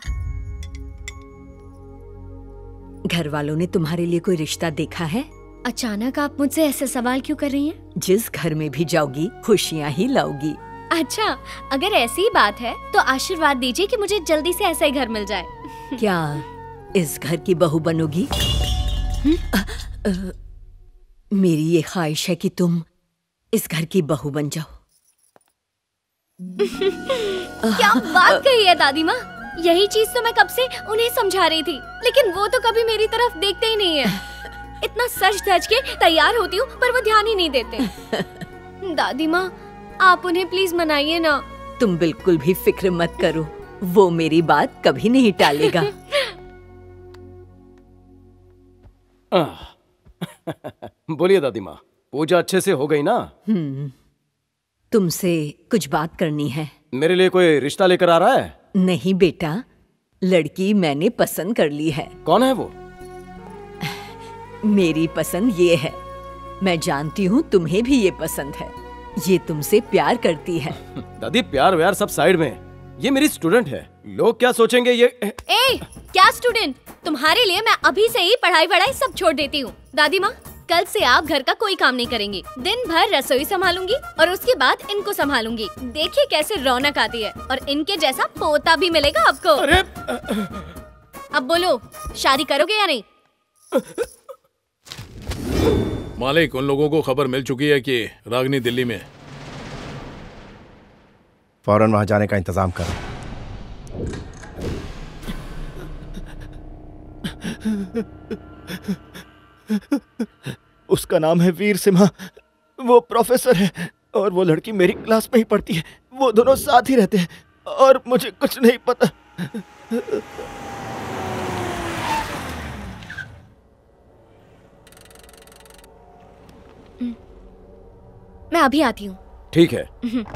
[SPEAKER 4] घर वालों ने तुम्हारे लिए कोई रिश्ता देखा है?
[SPEAKER 17] अचानक आप मुझसे ऐसे सवाल क्यों कर रही हैं?
[SPEAKER 4] जिस घर में भी जाओगी खुशियाँ ही लाओगी।
[SPEAKER 17] अच्छा, अगर ऐसी ही बात है तो आशीर्वाद दीजिए कि मुझे जल्दी से ऐसा ही घर मिल जाए।
[SPEAKER 4] क्या इस घर की बहू बनोगी? मेरी ये ख्वाहिश है कि तुम इस घर की बहू बन जाओ।
[SPEAKER 17] क्या बात कही है दादी माँ, यही चीज तो मैं कब से उन्हें समझा रही थी, लेकिन वो तो कभी मेरी तरफ देखते ही नहीं है। इतना सज धज के तैयार होती हूँ पर वो ध्यान ही नहीं देते। दादी माँ, आप उन्हें प्लीज मनाइए ना।
[SPEAKER 4] तुम बिल्कुल भी फिक्र मत करो, वो मेरी बात कभी नहीं टालेगा।
[SPEAKER 6] बोलिए दादी माँ, पूजा अच्छे से हो गई ना?
[SPEAKER 4] तुमसे कुछ बात करनी है।
[SPEAKER 6] मेरे लिए कोई रिश्ता लेकर आ रहा है?
[SPEAKER 4] नहीं बेटा, लड़की मैंने पसंद कर ली है।
[SPEAKER 6] कौन है वो?
[SPEAKER 4] मेरी पसंद ये है। मैं जानती हूँ तुम्हें भी ये पसंद है। ये तुमसे प्यार करती है।
[SPEAKER 6] दादी, प्यार व्यार सब साइड में, ये मेरी स्टूडेंट है। लोग क्या सोचेंगे ये?
[SPEAKER 17] ए, क्या स्टूडेंट? तुम्हारे लिए मैं अभी से ही पढ़ाई वढ़ाई सब छोड़ देती हूँ। दादी माँ, कल से आप घर का कोई काम नहीं करेंगी। दिन भर रसोई संभालूंगी और उसके बाद इनको संभालूंगी। देखिए कैसे रौनक आती है, और इनके जैसा पोता भी मिलेगा आपको।
[SPEAKER 6] अरे
[SPEAKER 17] अब बोलो, शादी करोगे या नहीं?
[SPEAKER 20] मालिक, उन लोगों को खबर मिल चुकी है कि रागनी दिल्ली में।
[SPEAKER 15] फौरन वहां जाने का इंतजाम करो।
[SPEAKER 10] उसका नाम है वीर सिम्हा, वो प्रोफेसर है और वो लड़की मेरी क्लास में ही पढ़ती है। वो दोनों साथ ही रहते हैं और मुझे कुछ नहीं पता।
[SPEAKER 17] मैं अभी आती हूँ।
[SPEAKER 6] ठीक है।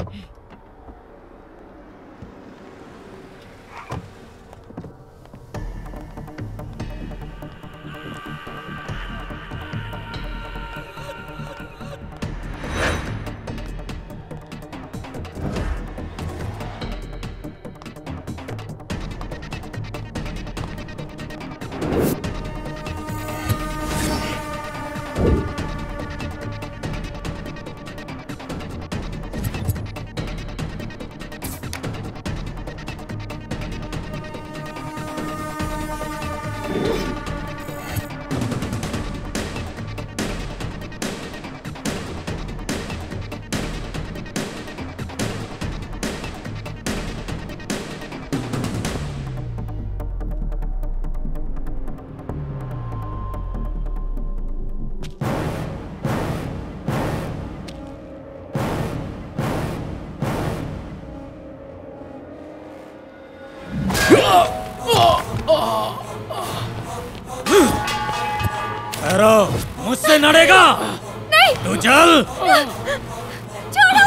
[SPEAKER 11] मुझसे लड़ेगा?
[SPEAKER 17] नहीं।
[SPEAKER 11] तू चल।
[SPEAKER 17] छोड़ो।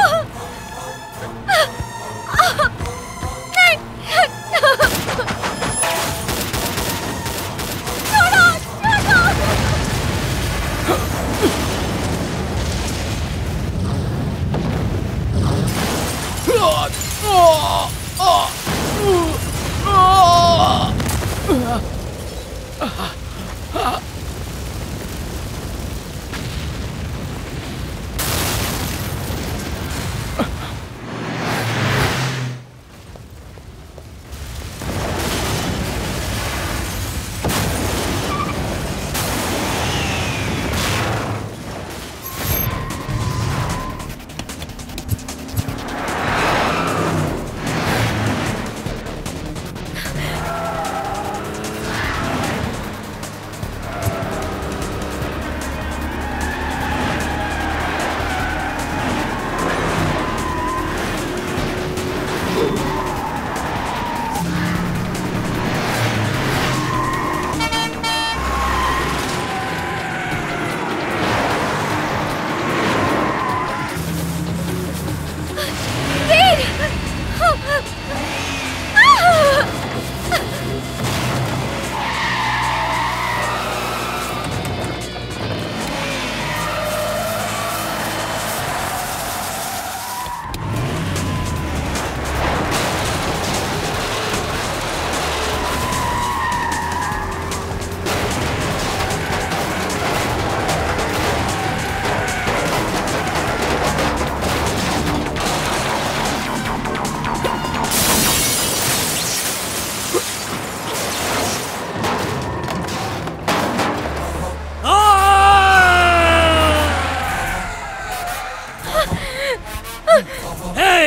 [SPEAKER 17] नहीं। छोड़ो,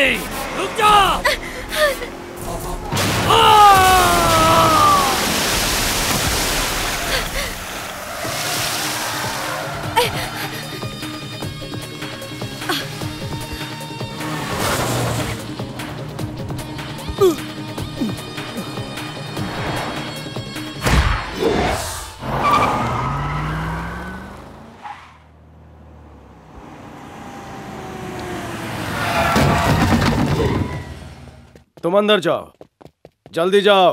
[SPEAKER 9] नहीं, रुक जा।
[SPEAKER 6] तुम अंदर जाओ, जल्दी जाओ।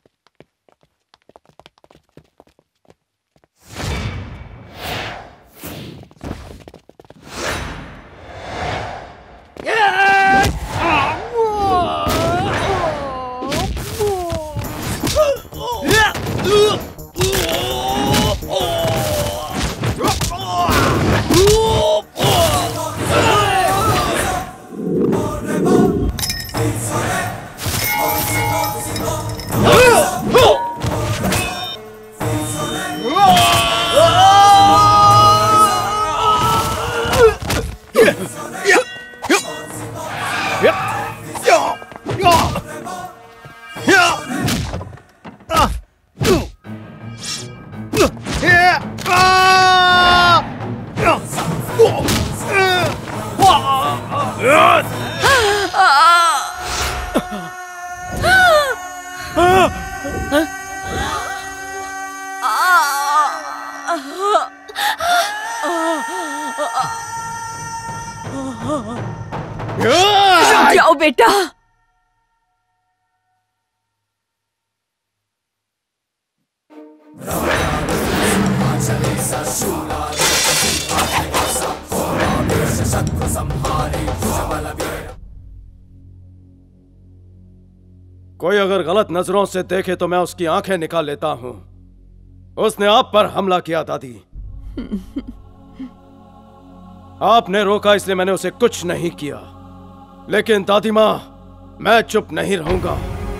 [SPEAKER 4] रुक जाओ बेटा।
[SPEAKER 6] कोई अगर गलत नजरों से देखे तो मैं उसकी आंखें निकाल लेता हूं। उसने आप पर हमला किया दादी। आपने रोका इसलिए मैंने उसे कुछ नहीं किया, लेकिन दादी माँ मैं चुप नहीं रहूंगा।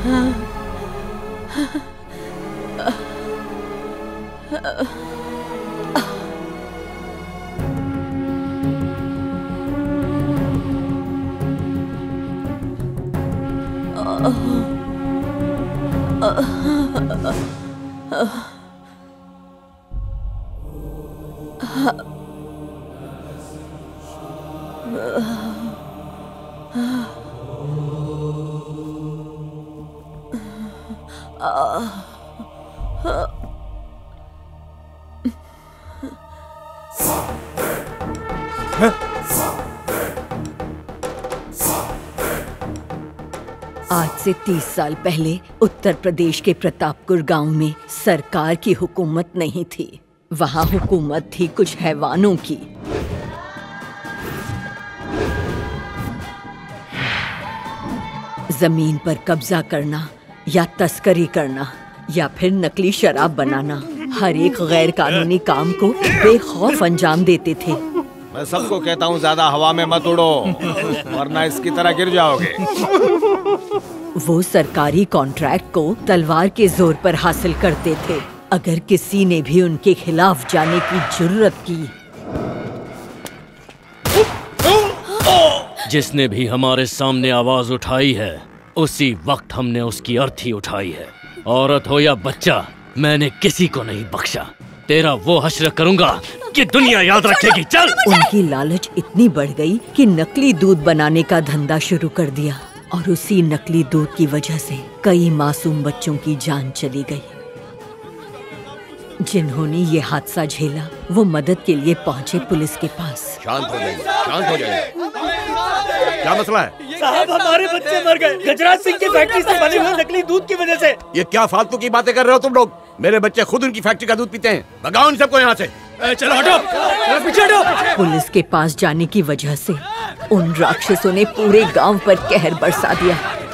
[SPEAKER 4] आज से 30 साल पहले उत्तर प्रदेश के प्रतापपुर गांव में सरकार की हुकूमत नहीं थी। वहां हुकूमत थी कुछ हैवानों की। जमीन पर कब्जा करना या तस्करी करना या फिर नकली शराब बनाना, हर एक गैर कानूनी काम को बेखौफ अंजाम देते थे।
[SPEAKER 16] मैं सबको कहता हूँ ज्यादा हवा में मत उड़ो, वरना इसकी तरह गिर जाओगे।
[SPEAKER 4] वो सरकारी कॉन्ट्रैक्ट को तलवार के जोर पर हासिल करते थे। अगर किसी ने भी उनके खिलाफ जाने की जुर्रत की,
[SPEAKER 21] जिसने भी हमारे सामने आवाज उठाई है, उसी वक्त हमने उसकी अर्थी उठाई है। औरत हो या बच्चा, मैंने किसी को नहीं बख्शा। तेरा वो हश्र करूंगा कि दुनिया याद रखेगी। चल।
[SPEAKER 4] उनकी लालच इतनी बढ़ गई कि नकली दूध बनाने का धंधा शुरू कर दिया, और उसी नकली दूध की वजह से कई मासूम बच्चों की जान चली गई। जिन्होंने ये हादसा झेला वो मदद के लिए पहुंचे पुलिस के पास।
[SPEAKER 16] शांत हो जाइए, शांत हो जाइए। क्या मसला है?
[SPEAKER 11] साहब हमारे बच्चे मर गए गजराज सिंह की फैक्ट्री से बने हुए नकली दूध की वजह से।
[SPEAKER 16] ये क्या फालतू की बातें कर रहे हो तुम लोग? मेरे बच्चे खुद उनकी फैक्ट्री का दूध पीते हैं। भगाओ इन सबको यहाँ से।
[SPEAKER 11] चलो हटो, पीछे हटो।
[SPEAKER 4] पुलिस के पास जाने की वजह से उन राक्षसों ने पूरे गांव पर कहर बरसा दिया।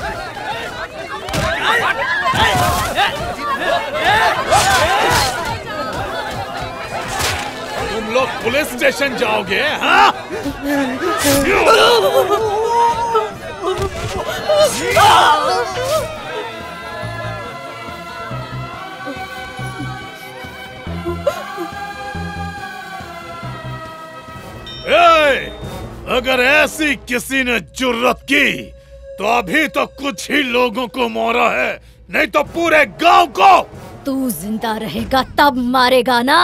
[SPEAKER 20] तुम लोग पुलिस स्टेशन जाओगे? हाँ? अगर ऐसी किसी ने जुर्रत की तो अभी तो कुछ ही लोगों को मारा है, नहीं तो पूरे गांव को।
[SPEAKER 17] तू जिंदा रहेगा तब मारेगा ना।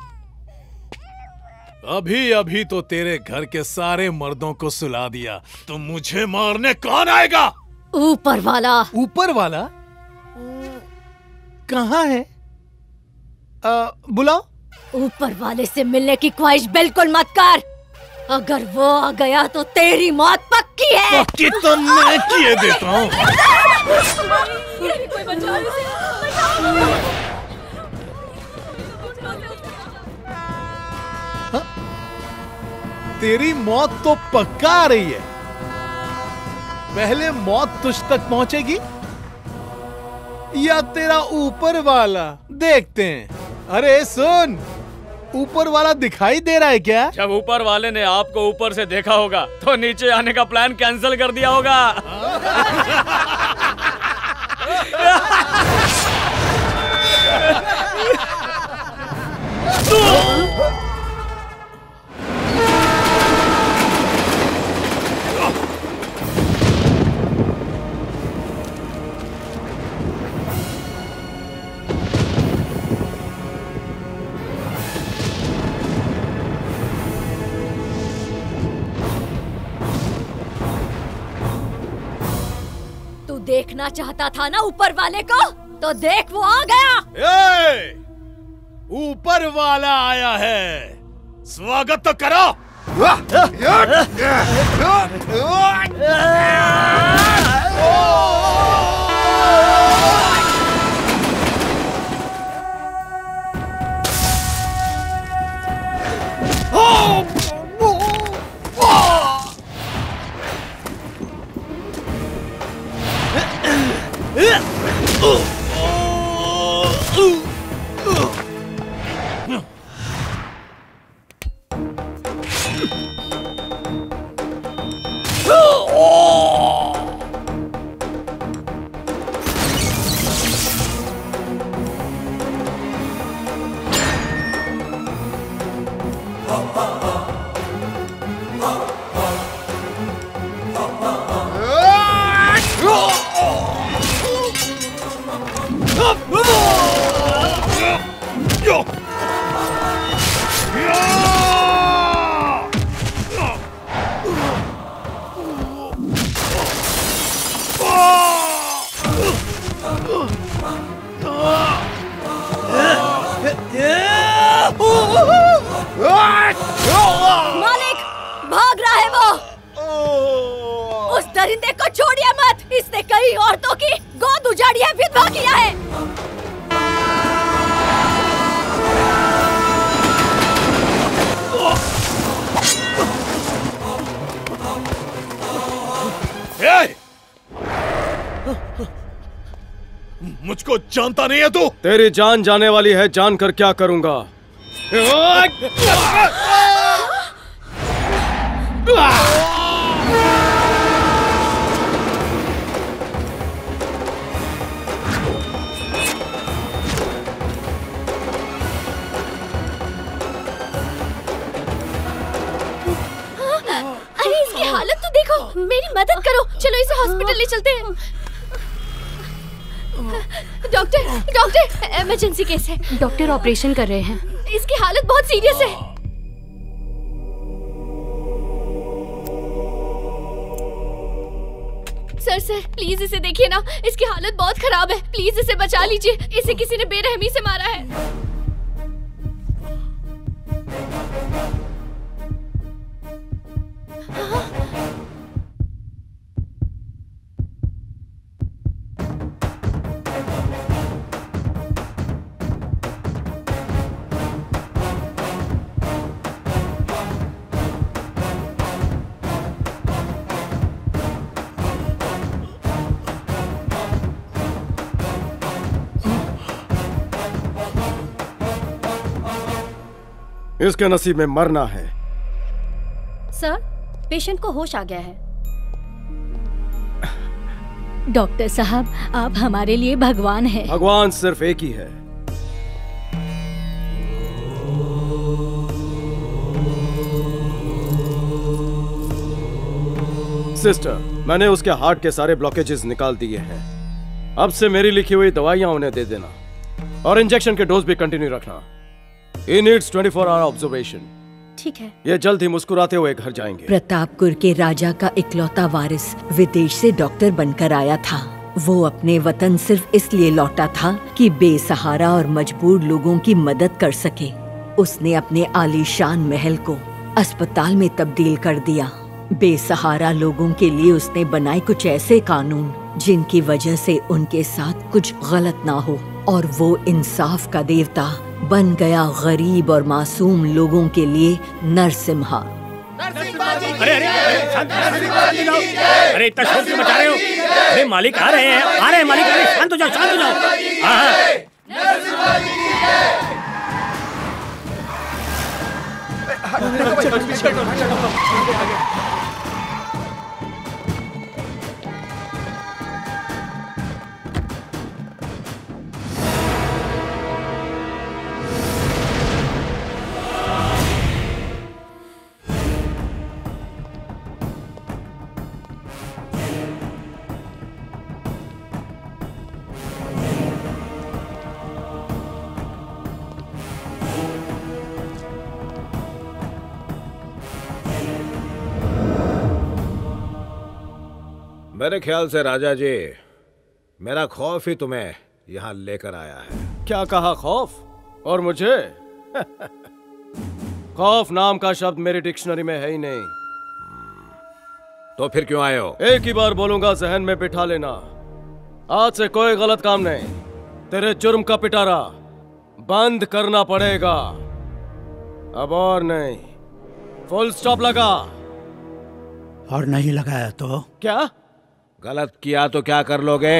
[SPEAKER 20] अभी अभी तो तेरे घर के सारे मर्दों को सुला दिया, तो मुझे मारने कौन आएगा?
[SPEAKER 17] ऊपर वाला।
[SPEAKER 20] ऊपर वाला कहाँ है? बुलाओ।
[SPEAKER 17] ऊपर वाले से मिलने की ख्वाहिश बिल्कुल मत कर। अगर वो आ गया तो तेरी मौत पक्की है।
[SPEAKER 20] पक्की तो मैं किए देता हूँ। तेरी मौत तो पक्का आ रही है। पहले मौत तुझ तक पहुंचेगी या तेरा ऊपर वाला? देखते हैं। अरे सुन, ऊपर वाला दिखाई दे रहा है क्या?
[SPEAKER 9] जब ऊपर वाले ने आपको ऊपर से देखा होगा तो नीचे आने का प्लान कैंसिल कर दिया होगा।
[SPEAKER 17] देखना चाहता था ना ऊपर वाले को, तो देख वो आ गया।
[SPEAKER 20] ऊपर वाला आया है, स्वागत तो करो।
[SPEAKER 17] मालिक, भाग रहा है वो। उस दरिंदे को छोड़िए मत, इसने कई औरतों की गोद उजाड़ी है, विधवा किया है।
[SPEAKER 20] मुझको जानता नहीं है तू?
[SPEAKER 6] तेरी जान जाने वाली है, जान कर क्या करूंगा?
[SPEAKER 17] अरे इसकी हालत तो देखो, मेरी मदद करो, चलो इसे हॉस्पिटल ले चलते हैं। डॉक्टर, डॉक्टर, इमरजेंसी केस है।
[SPEAKER 13] डॉक्टर ऑपरेशन कर रहे हैं।
[SPEAKER 17] इसकी हालत बहुत सीरियस है। सर सर प्लीज इसे देखिए ना, इसकी हालत बहुत खराब है, प्लीज इसे बचा लीजिए, इसे किसी ने बेरहमी से मारा है।
[SPEAKER 6] इसके नसीब में मरना है।
[SPEAKER 13] सर, पेशेंट को होश आ गया है।
[SPEAKER 17] डॉक्टर साहब, आप हमारे लिए भगवान हैं।
[SPEAKER 6] भगवान सिर्फ एक ही है। सिस्टर, मैंने उसके हार्ट के सारे ब्लॉकेजेस निकाल दिए हैं। अब से मेरी लिखी हुई दवाइयां उन्हें दे देना और इंजेक्शन के डोज भी कंटिन्यू रखना। He needs 24 hour observation.
[SPEAKER 17] ठीक है।
[SPEAKER 6] ये जल्द ही मुस्कुराते हुए घर जाएंगे।
[SPEAKER 4] प्रतापपुर के राजा का इकलौता वारिस विदेश से डॉक्टर बनकर आया था। वो अपने वतन सिर्फ इसलिए लौटा था कि बेसहारा और मजबूर लोगों की मदद कर सके। उसने अपने आलीशान महल को अस्पताल में तब्दील कर दिया। बेसहारा लोगों के लिए उसने बनाए कुछ ऐसे कानून जिनकी वजह से उनके साथ कुछ गलत ना हो, और वो इंसाफ का देवता बन गया गरीब और मासूम लोगों के लिए नरसिम्हा।
[SPEAKER 2] अरे इतना शोर क्यों मचा रहे हो? अरे मालिक आ रहे हैं मालिक, अरे शांत हो जाओ, शांत हो जाओ। हाँ।
[SPEAKER 16] मेरे ख्याल से राजा जी, मेरा खौफ ही तुम्हें यहाँ लेकर आया है।
[SPEAKER 6] क्या कहा खौफ? और मुझे? खौफ नाम का शब्द मेरी डिक्शनरी में है ही नहीं।
[SPEAKER 16] तो फिर क्यों आए हो?
[SPEAKER 6] एक ही बार बोलूंगा, जहन में बिठा लेना। आज से कोई गलत काम नहीं। तेरे जुर्म का पिटारा बंद करना पड़ेगा, अब और नहीं। फुल स्टॉप लगा।
[SPEAKER 3] और नहीं लगाया तो?
[SPEAKER 6] क्या
[SPEAKER 16] गलत किया तो क्या कर लोगे?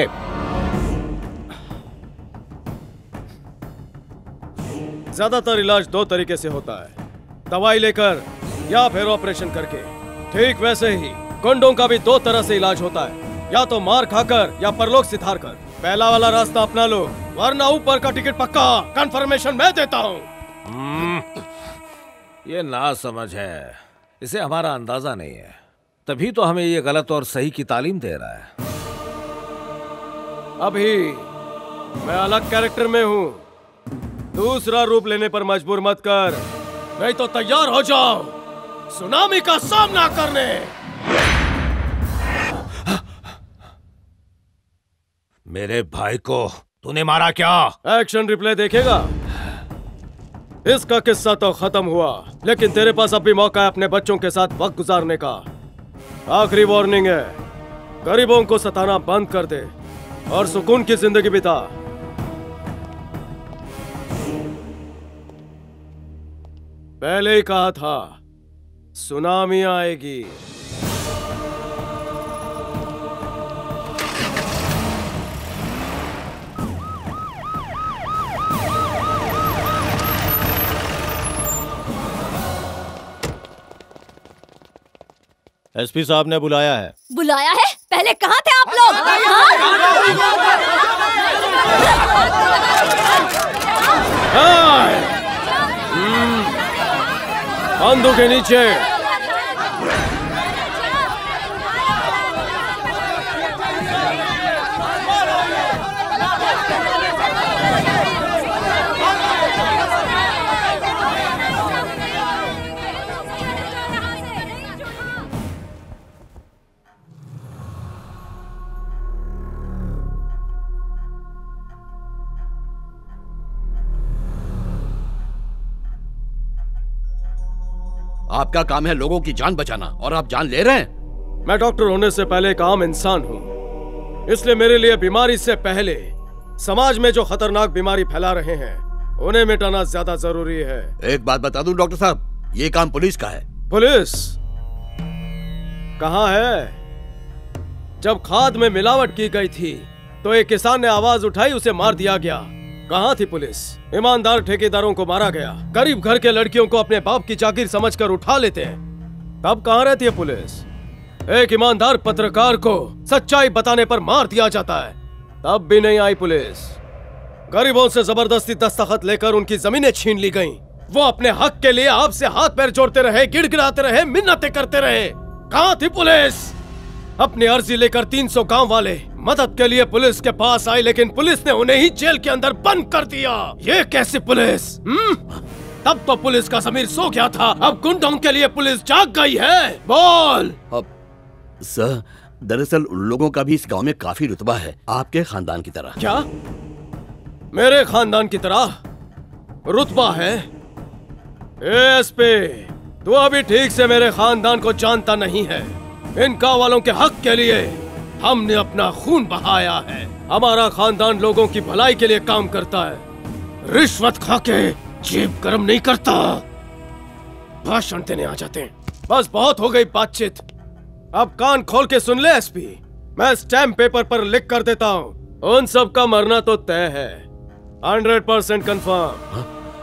[SPEAKER 6] ज्यादातर इलाज दो तरीके से होता है, दवाई लेकर या फिर ऑपरेशन करके। ठीक वैसे ही गुंडों का भी दो तरह से इलाज होता है, या तो मार खाकर या परलोक सिधार कर। पहला वाला रास्ता अपना लो, वरना ऊपर का टिकट पक्का कंफर्मेशन मैं देता हूँ।
[SPEAKER 16] ये ना समझ है, इसे हमारा अंदाजा नहीं है, तभी तो हमें ये गलत और सही की तालीम दे रहा है।
[SPEAKER 6] अभी मैं अलग कैरेक्टर में हूँ, दूसरा रूप लेने पर मजबूर मत कर, नहीं तो तैयार हो जाओ सुनामी का सामना करने।
[SPEAKER 16] मेरे भाई को तूने मारा क्या?
[SPEAKER 6] एक्शन रिप्ले देखेगा? इसका किस्सा तो खत्म हुआ, लेकिन तेरे पास अब भी मौका है अपने बच्चों के साथ वक्त गुजारने का। आखिरी वार्निंग है, गरीबों को सताना बंद कर दे और सुकून की जिंदगी बिता। पहले ही कहा था सुनामी आएगी।
[SPEAKER 14] एसपी साहब ने बुलाया है।
[SPEAKER 17] बुलाया है? पहले कहाँ थे आप लोग?
[SPEAKER 6] बंदूक के नीचे।
[SPEAKER 14] आपका काम है लोगों की जान बचाना और आप जान ले रहे हैं।
[SPEAKER 6] मैं डॉक्टर होने से पहले एक आम इंसान हूँ, इसलिए मेरे लिए बीमारी से पहले समाज में जो खतरनाक बीमारी फैला रहे हैं उन्हें मिटाना ज्यादा जरूरी है।
[SPEAKER 14] एक बात बता दूं डॉक्टर साहब, ये काम पुलिस का है।
[SPEAKER 6] पुलिस कहाँ है? जब खाद में मिलावट की गई थी तो एक किसान ने आवाज उठाई, उसे मार दिया गया। कहाँ थी पुलिस? ईमानदार ठेकेदारों को मारा गया। गरीब घर के लड़कियों को अपने बाप की जागीर समझकर उठा लेते हैं, तब कहाँ रहती है पुलिस? एक ईमानदार पत्रकार को सच्चाई बताने पर मार दिया जाता है, तब भी नहीं आई पुलिस। गरीबों से जबरदस्ती दस्तखत लेकर उनकी जमीनें छीन ली गईं। वो अपने हक के लिए आपसे हाथ पैर जोड़ते रहे, गिड़गिड़ाते रहे, मिन्नतें करते रहे। कहाँ थी पुलिस? अपनी अर्जी लेकर 300 गांव वाले मदद के लिए पुलिस के पास आए, लेकिन पुलिस ने उन्हें ही जेल के अंदर बंद कर दिया। ये कैसी पुलिस? तब तो पुलिस का ज़मीर सो गया था, अब गुंडों के लिए पुलिस जाग गई है। बोल।
[SPEAKER 14] सर, दरअसल उन लोगों का भी इस गांव में काफी रुतबा है, आपके खानदान की तरह।
[SPEAKER 6] क्या मेरे खानदान की तरह रुतबा है? एएसपी, तू अभी ठीक से मेरे खानदान को जानता नहीं है। इन गांव वालों के हक के लिए हमने अपना खून बहाया है। हमारा खानदान लोगों की भलाई के लिए काम करता है, रिश्वत खा के जेब गरम नहीं करता। भाषण देने आ जाते हैं। बस बहुत हो गई बातचीत, अब कान खोल के सुन ले एसपी। मैं स्टैम्प पेपर पर लिख कर देता हूँ, उन सब का मरना तो तय है, 100% कंफर्म।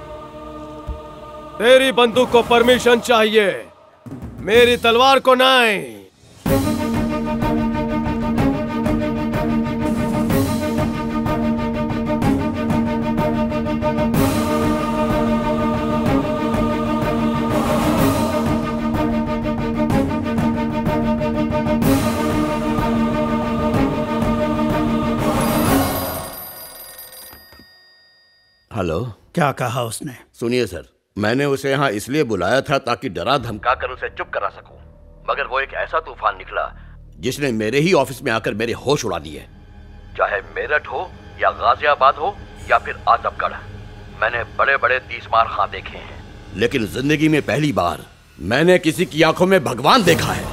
[SPEAKER 6] तेरी बंदूक को परमिशन चाहिए, मेरी तलवार को नहीं।
[SPEAKER 14] हेलो।
[SPEAKER 12] क्या कहा उसने?
[SPEAKER 14] सुनिए सर, मैंने उसे यहाँ इसलिए बुलाया था ताकि डरा धमका कर उसे चुप करा सकूं, मगर वो एक ऐसा तूफान निकला जिसने मेरे ही ऑफिस में आकर मेरे होश उड़ा दिए। चाहे मेरठ हो या गाजियाबाद हो या फिर आजमगढ़, मैंने बड़े बड़े तीसमार खां देखे हैं, लेकिन जिंदगी में पहली बार मैंने किसी की आंखों में भगवान देखा है।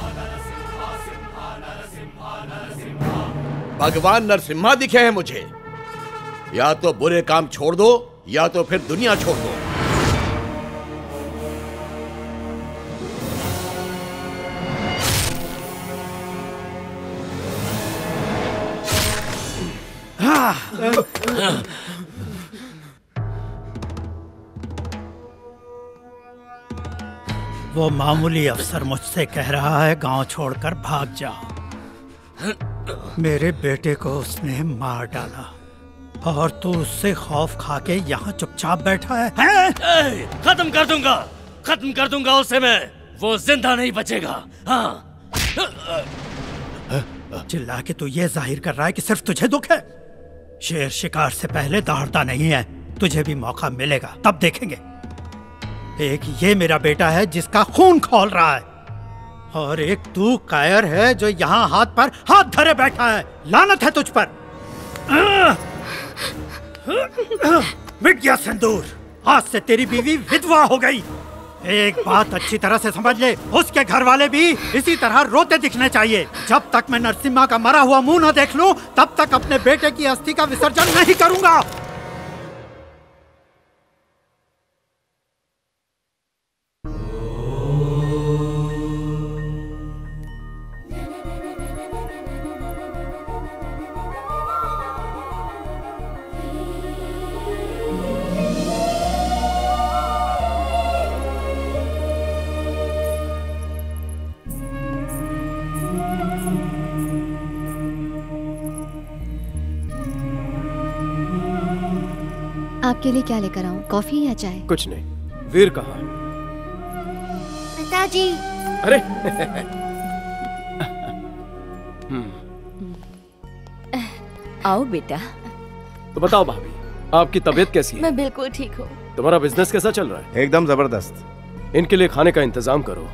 [SPEAKER 14] भगवान नरसिम्हा दिखे हैं मुझे। या तो बुरे काम छोड़ दो या तो फिर दुनिया छोड़ दो।
[SPEAKER 12] वो मामूली अफसर मुझसे कह रहा है गांव छोड़कर भाग जाओ। मेरे बेटे को उसने मार डाला और तू उससे खौफ खा के यहाँ चुपचाप बैठा है?
[SPEAKER 21] खत्म कर दूंगा उसे मैं, वो जिंदा नहीं बचेगा। हाँ।
[SPEAKER 12] चिल्ला के तू ये जाहिर कर रहा है कि सिर्फ तुझे दुख है। शेर शिकार से पहले दौड़ता नहीं है, तुझे भी मौका मिलेगा, तब देखेंगे। एक ये मेरा बेटा है जिसका खून खौल रहा है, और एक तू कायर है जो यहाँ हाथ पर हाथ धरे बैठा है। लानत है तुझ पर। मिट गया सिंदूर, आज से तेरी बीवी विधवा हो गई। एक बात अच्छी तरह से समझ ले, उसके घर वाले भी इसी तरह रोते दिखने चाहिए। जब तक मैं नरसिम्हा का मरा हुआ मुंह न देख लूं, तब तक अपने बेटे की अस्थि का विसर्जन नहीं करूंगा।
[SPEAKER 17] आपके लिए क्या लेकर आऊं, कॉफी या चाय?
[SPEAKER 6] कुछ नहीं। वीर कहाँ?
[SPEAKER 17] पिताजी।
[SPEAKER 6] अरे
[SPEAKER 4] आओ बेटा।
[SPEAKER 6] तो बताओ भाभी, आपकी तबीयत कैसी है?
[SPEAKER 18] मैं बिल्कुल ठीक हूँ।
[SPEAKER 6] तुम्हारा बिजनेस कैसा चल रहा है?
[SPEAKER 15] एकदम जबरदस्त।
[SPEAKER 6] इनके लिए खाने का इंतजाम करो।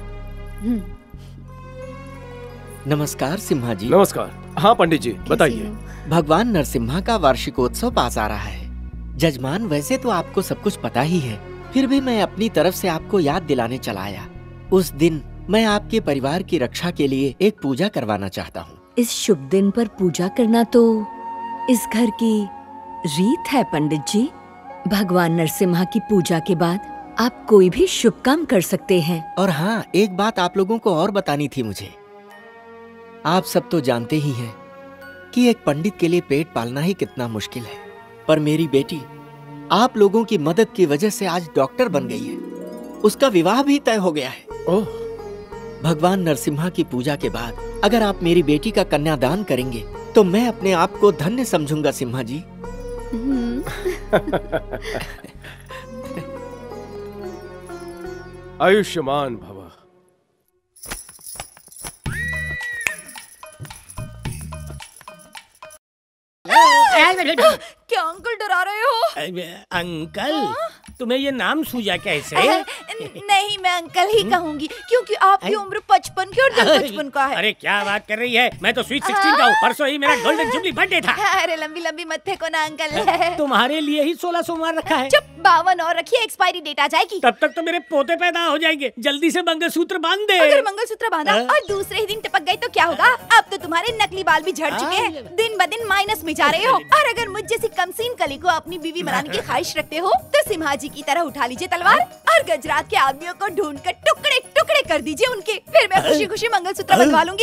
[SPEAKER 22] नमस्कार सिम्हा जी।
[SPEAKER 6] नमस्कार। हाँ पंडित जी बताइए।
[SPEAKER 22] भगवान नरसिम्हा का वार्षिकोत्सव पास आ रहा है। जजमान, वैसे तो आपको सब कुछ पता ही है, फिर भी मैं अपनी तरफ से आपको याद दिलाने चला आया। उस दिन मैं आपके परिवार की रक्षा के लिए एक पूजा करवाना चाहता हूँ।
[SPEAKER 4] इस शुभ दिन पर पूजा करना तो इस घर की रीत है पंडित जी। भगवान नरसिम्हा की पूजा के बाद आप कोई भी शुभ काम कर सकते हैं।
[SPEAKER 22] और हाँ, एक बात आप लोगों को और बतानी थी मुझे। आप सब तो जानते ही हैं कि एक पंडित के लिए पेट पालना ही कितना मुश्किल है, पर मेरी बेटी आप लोगों की मदद की वजह से आज डॉक्टर बन गई है। उसका विवाह भी तय हो गया है।
[SPEAKER 6] ओह।
[SPEAKER 22] भगवान नरसिम्हा की पूजा के बाद अगर आप मेरी बेटी का कन्यादान करेंगे तो मैं अपने आप को धन्य समझूंगा सिम्हा जी।
[SPEAKER 6] आयुष्मान भव।
[SPEAKER 18] क्या अंकल डरा रहे हो?
[SPEAKER 2] अंकल, तुम्हें ये नाम सूझा कैसे?
[SPEAKER 18] नहीं, मैं अंकल ही कहूंगी क्योंकि आपकी उम्र 55 की और दिल 55 का है।
[SPEAKER 2] अरे क्या बात कर रही है, मैं तो स्वीट 16 का हूँ। परसों ही मेरा गोल्डन जुबली बर्थडे था।
[SPEAKER 18] अरे लंबी लंबी मत फेंको ना अंकल।
[SPEAKER 2] तुम्हारे लिए ही 16 सोमवार रखा है।
[SPEAKER 18] चुप, 52 और रखिए, एक्सपायरी डेट आ जाएगी।
[SPEAKER 2] तब तक तो मेरे पोते पैदा हो जाएंगे। जल्दी से मंगलसूत्र बांध दे।
[SPEAKER 18] अगर मंगलसूत्र बांधा और दूसरे ही दिन टपक गई तो क्या होगा? अब तो तुम्हारे नकली बाल भी झड़ चुके हैं, दिन ब दिन माइनस में जा रहे हो। और अगर मुझ जैसी कमसीन कली को अपनी बीवी बनाने की ख्वाहिश रखते हो तो सिम्हाजी की तरह उठा लीजिए तलवार और गुजरात के आदमियों को ढूंढ कर टुकड़े टुकड़े कर दीजिए उनके। फिर मैं खुशी खुशी मंगलसूत्र बनवा लूंगी।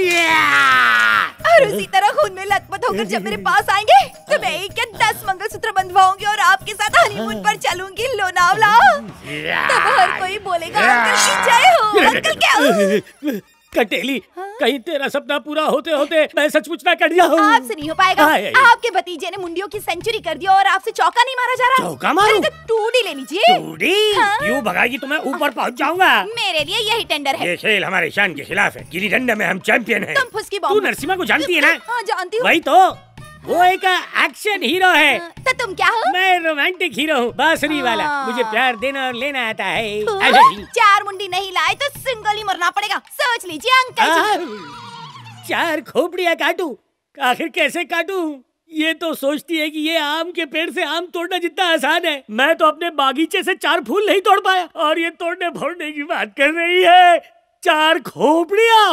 [SPEAKER 18] और उसी तरह खून में लथपथ होकर जब मेरे पास आएंगे तो मैं 1 या 10 मंगलसूत्र बंधवाऊंगी और आपके साथ हनीमून पर चलूंगी लोनावला। तब हर कोई बोलेगा अंकल की जय हो। अंकल क्या
[SPEAKER 2] कटेली, कहीं तेरा सपना पूरा होते होते मैं सचमुच ना कट जाऊं।
[SPEAKER 18] आपसे नहीं हो पाएगा। आपके भतीजे ने मुंडियों की सेंचुरी कर दी और आपसे चौका नहीं मारा जा रहा।
[SPEAKER 2] चौका मारूं?
[SPEAKER 18] तो टूडी ले लीजिए।
[SPEAKER 2] टूडी? यूं भगाएगी तो मैं ऊपर पहुंच जाऊंगा।
[SPEAKER 18] मेरे लिए यही टेंडर है।
[SPEAKER 2] ये खेल हमारे शान के खिलाफ है। गिल्ली डंडा में हम चैंपियन हैं।
[SPEAKER 18] तुम फुसकी बॉम्ब।
[SPEAKER 2] तू नरसिम्हा को जानती है ना?
[SPEAKER 18] हाँ, जानती हूँ।
[SPEAKER 2] वही तो, वो एक एक्शन हीरो है।
[SPEAKER 18] तो तुम क्या हो?
[SPEAKER 2] मैं रोमांटिक हीरो हूँ, बांसुरी वाला। मुझे प्यार देना और लेना आता है।
[SPEAKER 18] 4 मुंडी नहीं लाए तो सिंगल ही मरना पड़ेगा। सोच लीजिए अंकल।
[SPEAKER 2] 4 खोपड़ियाँ काटूं? आखिर कैसे काटूं? ये तो सोचती है कि ये आम के पेड़ से आम तोड़ना जितना आसान है। मैं तो अपने बागीचे से 4 फूल नहीं तोड़ पाया और ये तोड़ने फोड़ने की बात कर रही है। 4 खोपड़ियाँ।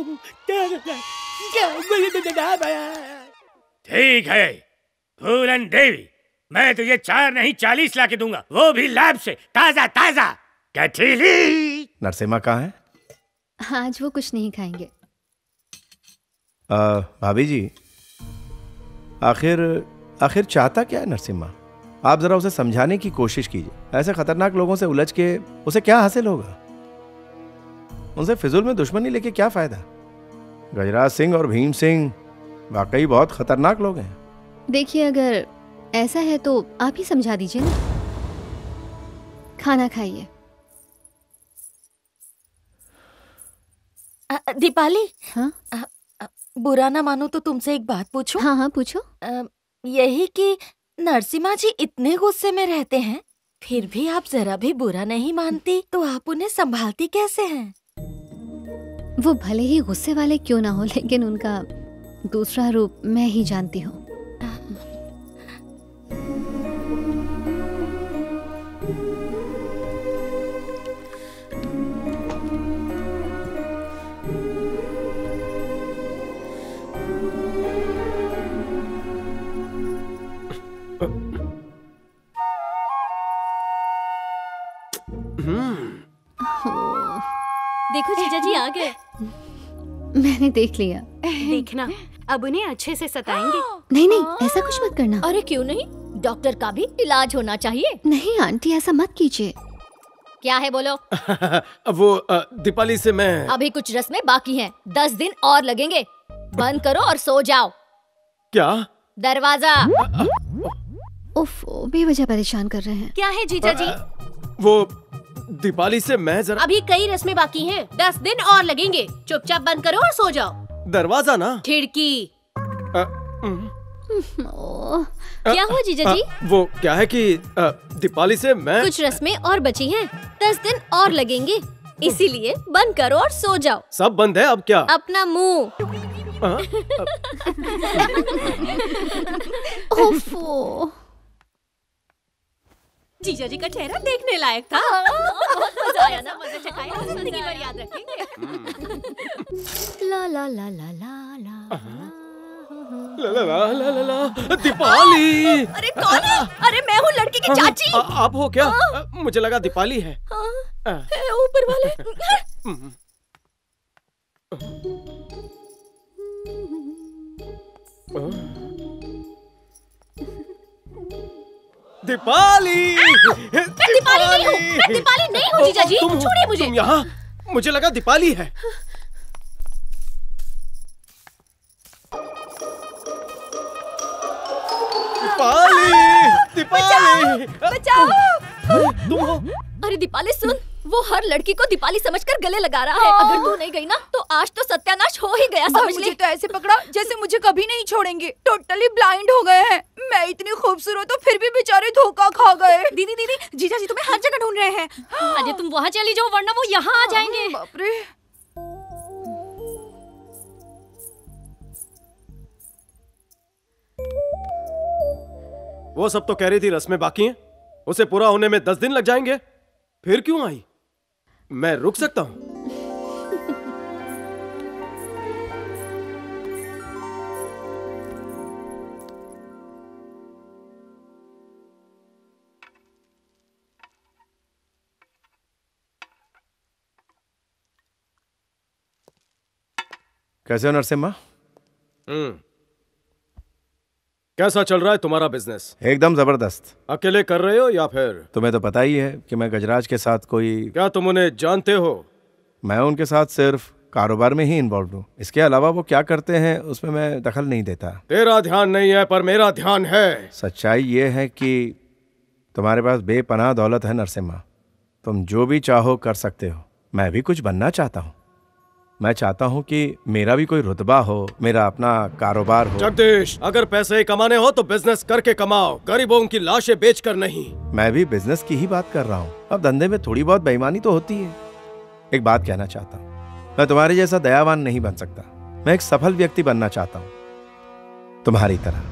[SPEAKER 2] ठीक है फूलन देवी, मैं तुझे 4 नहीं 40 ला के दूंगा, वो भी लैब से ताजा ताजा। कटीली।
[SPEAKER 15] नरसिम्हा कहाँ है?
[SPEAKER 1] आज वो कुछ नहीं खाएंगे।
[SPEAKER 15] भाभी जी, आखिर चाहता क्या है नरसिम्हा? आप जरा उसे समझाने की कोशिश कीजिए। ऐसे खतरनाक लोगों से उलझ के उसे क्या हासिल होगा? उनसे फिजूल में दुश्मनी लेके क्या फायदा? गजराज सिंह और भीम सिंह वाकई बहुत खतरनाक लोग हैं।
[SPEAKER 1] देखिए, अगर ऐसा है तो आप ही समझा दीजिए ना। खाना खाइए।
[SPEAKER 18] दीपाली।
[SPEAKER 1] हाँ?
[SPEAKER 18] बुरा ना मानो तो तुमसे एक बात पूछूं?
[SPEAKER 1] हाँ हाँ पूछो।
[SPEAKER 18] यही कि नरसिम्हा जी इतने गुस्से में रहते हैं, फिर भी आप जरा भी बुरा नहीं मानती, तो आप उन्हें संभालती कैसे हैं?
[SPEAKER 1] वो भले ही गुस्से वाले क्यों ना हो, लेकिन उनका दूसरा रूप मैं ही जानती हूँ।
[SPEAKER 17] देखो जीजा जी आ गए।
[SPEAKER 1] मैंने देख लिया।
[SPEAKER 17] देखना, अब उन्हें अच्छे से सताएंगे।
[SPEAKER 1] नहीं नहीं, ऐसा कुछ मत करना।
[SPEAKER 17] अरे क्यों नहीं, डॉक्टर का भी इलाज होना चाहिए।
[SPEAKER 1] नहीं आंटी, ऐसा मत कीजिए।
[SPEAKER 17] क्या है बोलो?
[SPEAKER 6] वो दीपाली से मैं
[SPEAKER 17] अभी कुछ रस्में बाकी हैं, 10 दिन और लगेंगे। बंद करो और सो जाओ।
[SPEAKER 6] क्या?
[SPEAKER 17] दरवाजा।
[SPEAKER 1] उफ, बेवजह परेशान कर रहे हैं।
[SPEAKER 17] क्या है जीजा जी?
[SPEAKER 6] वो दीपाली से मैं जरा
[SPEAKER 17] अभी कई रस्में बाकी हैं, 10 दिन और लगेंगे। चुपचाप बंद करो और सो जाओ।
[SPEAKER 6] दरवाजा ना,
[SPEAKER 17] खिड़की। क्या हुआ जीजा जी?
[SPEAKER 6] वो क्या है कि दीपाली से मैं
[SPEAKER 17] कुछ रस्में और बची हैं, 10 दिन और लगेंगे, इसीलिए बंद करो और सो जाओ।
[SPEAKER 6] सब बंद है, अब क्या?
[SPEAKER 17] अपना मुंह।
[SPEAKER 1] ओफो।
[SPEAKER 17] जीजा जी का चेहरा देखने लायक था। बहुत मजा आया ना, मजा चखाया, जिंदगी भर याद रखेंगे।
[SPEAKER 1] ला ला ला ला ला ला
[SPEAKER 6] ला ला ला ला ला ला। दीपाली।
[SPEAKER 17] अरे कौन है? अरे मैं हूँ लड़की की चाची।
[SPEAKER 6] आप हो क्या? मुझे लगा दीपाली है।
[SPEAKER 17] ऊपर वाले।
[SPEAKER 6] दीपाली।
[SPEAKER 17] दीपाली नहीं हूँ, मैं दीपाली नहीं हूँ जीजा जी, छोड़िए मुझे।
[SPEAKER 6] तुम यहाँ? मुझे लगा दीपाली है। दीपाली।
[SPEAKER 17] बचाओ।
[SPEAKER 6] तुम हो?
[SPEAKER 17] अरे दीपाली सुन, वो हर लड़की को दीपाली समझकर गले लगा रहा है। अगर तू नहीं गई ना तो आज तो सत्यानाश हो ही गया, समझ ले।
[SPEAKER 18] मुझे तो ऐसे पकड़ा जैसे मुझे कभी नहीं छोड़ेंगे। टोटली ब्लाइंड हो गए हैं। मैं इतनी खूबसूरत हूँ फिर भी बेचारे धोखा खा गए।
[SPEAKER 17] दीदी दीदी, जीजा जी तुम्हें हर जगह ढूंढ रहे हैं। अरे तुम वहाँ चली जाओ वरना वो यहाँ आ जाएंगे।
[SPEAKER 18] बाप रे।
[SPEAKER 6] वो सब तो कह रही थी रस्में बाकी हैं, उसे पूरा होने में 10 दिन लग जाएंगे। फिर क्यों आई? मैं रुक सकता हूं।
[SPEAKER 15] कैसे हो नरसिम्हा?
[SPEAKER 6] कैसा चल रहा है तुम्हारा बिजनेस?
[SPEAKER 15] एकदम जबरदस्त।
[SPEAKER 6] अकेले कर रहे हो या फिर?
[SPEAKER 15] तुम्हें तो पता ही है कि मैं गजराज के साथ कोई।
[SPEAKER 6] क्या तुम उन्हें जानते हो?
[SPEAKER 15] मैं उनके साथ सिर्फ कारोबार में ही इन्वॉल्व हूँ। इसके अलावा वो क्या करते हैं उसमें मैं दखल नहीं देता।
[SPEAKER 6] तेरा ध्यान नहीं है पर मेरा ध्यान है।
[SPEAKER 15] सच्चाई ये है कि तुम्हारे पास बेपनाह दौलत है नरसिम्हा। तुम जो भी चाहो कर सकते हो। मैं भी कुछ बनना चाहता हूँ। मैं चाहता हूँ कि मेरा भी कोई रुतबा हो, मेरा अपना कारोबार हो।
[SPEAKER 6] जगदीश, अगर पैसे कमाने हो तो बिजनेस करके कमाओ, गरीबों की लाशें बेचकर नहीं।
[SPEAKER 15] मैं भी बिजनेस की ही बात कर रहा हूँ। अब धंधे में थोड़ी बहुत बेईमानी तो होती है। एक बात कहना चाहता हूँ, मैं तुम्हारे जैसा दयावान नहीं बन सकता। मैं एक सफल व्यक्ति बनना चाहता हूँ, तुम्हारी तरह।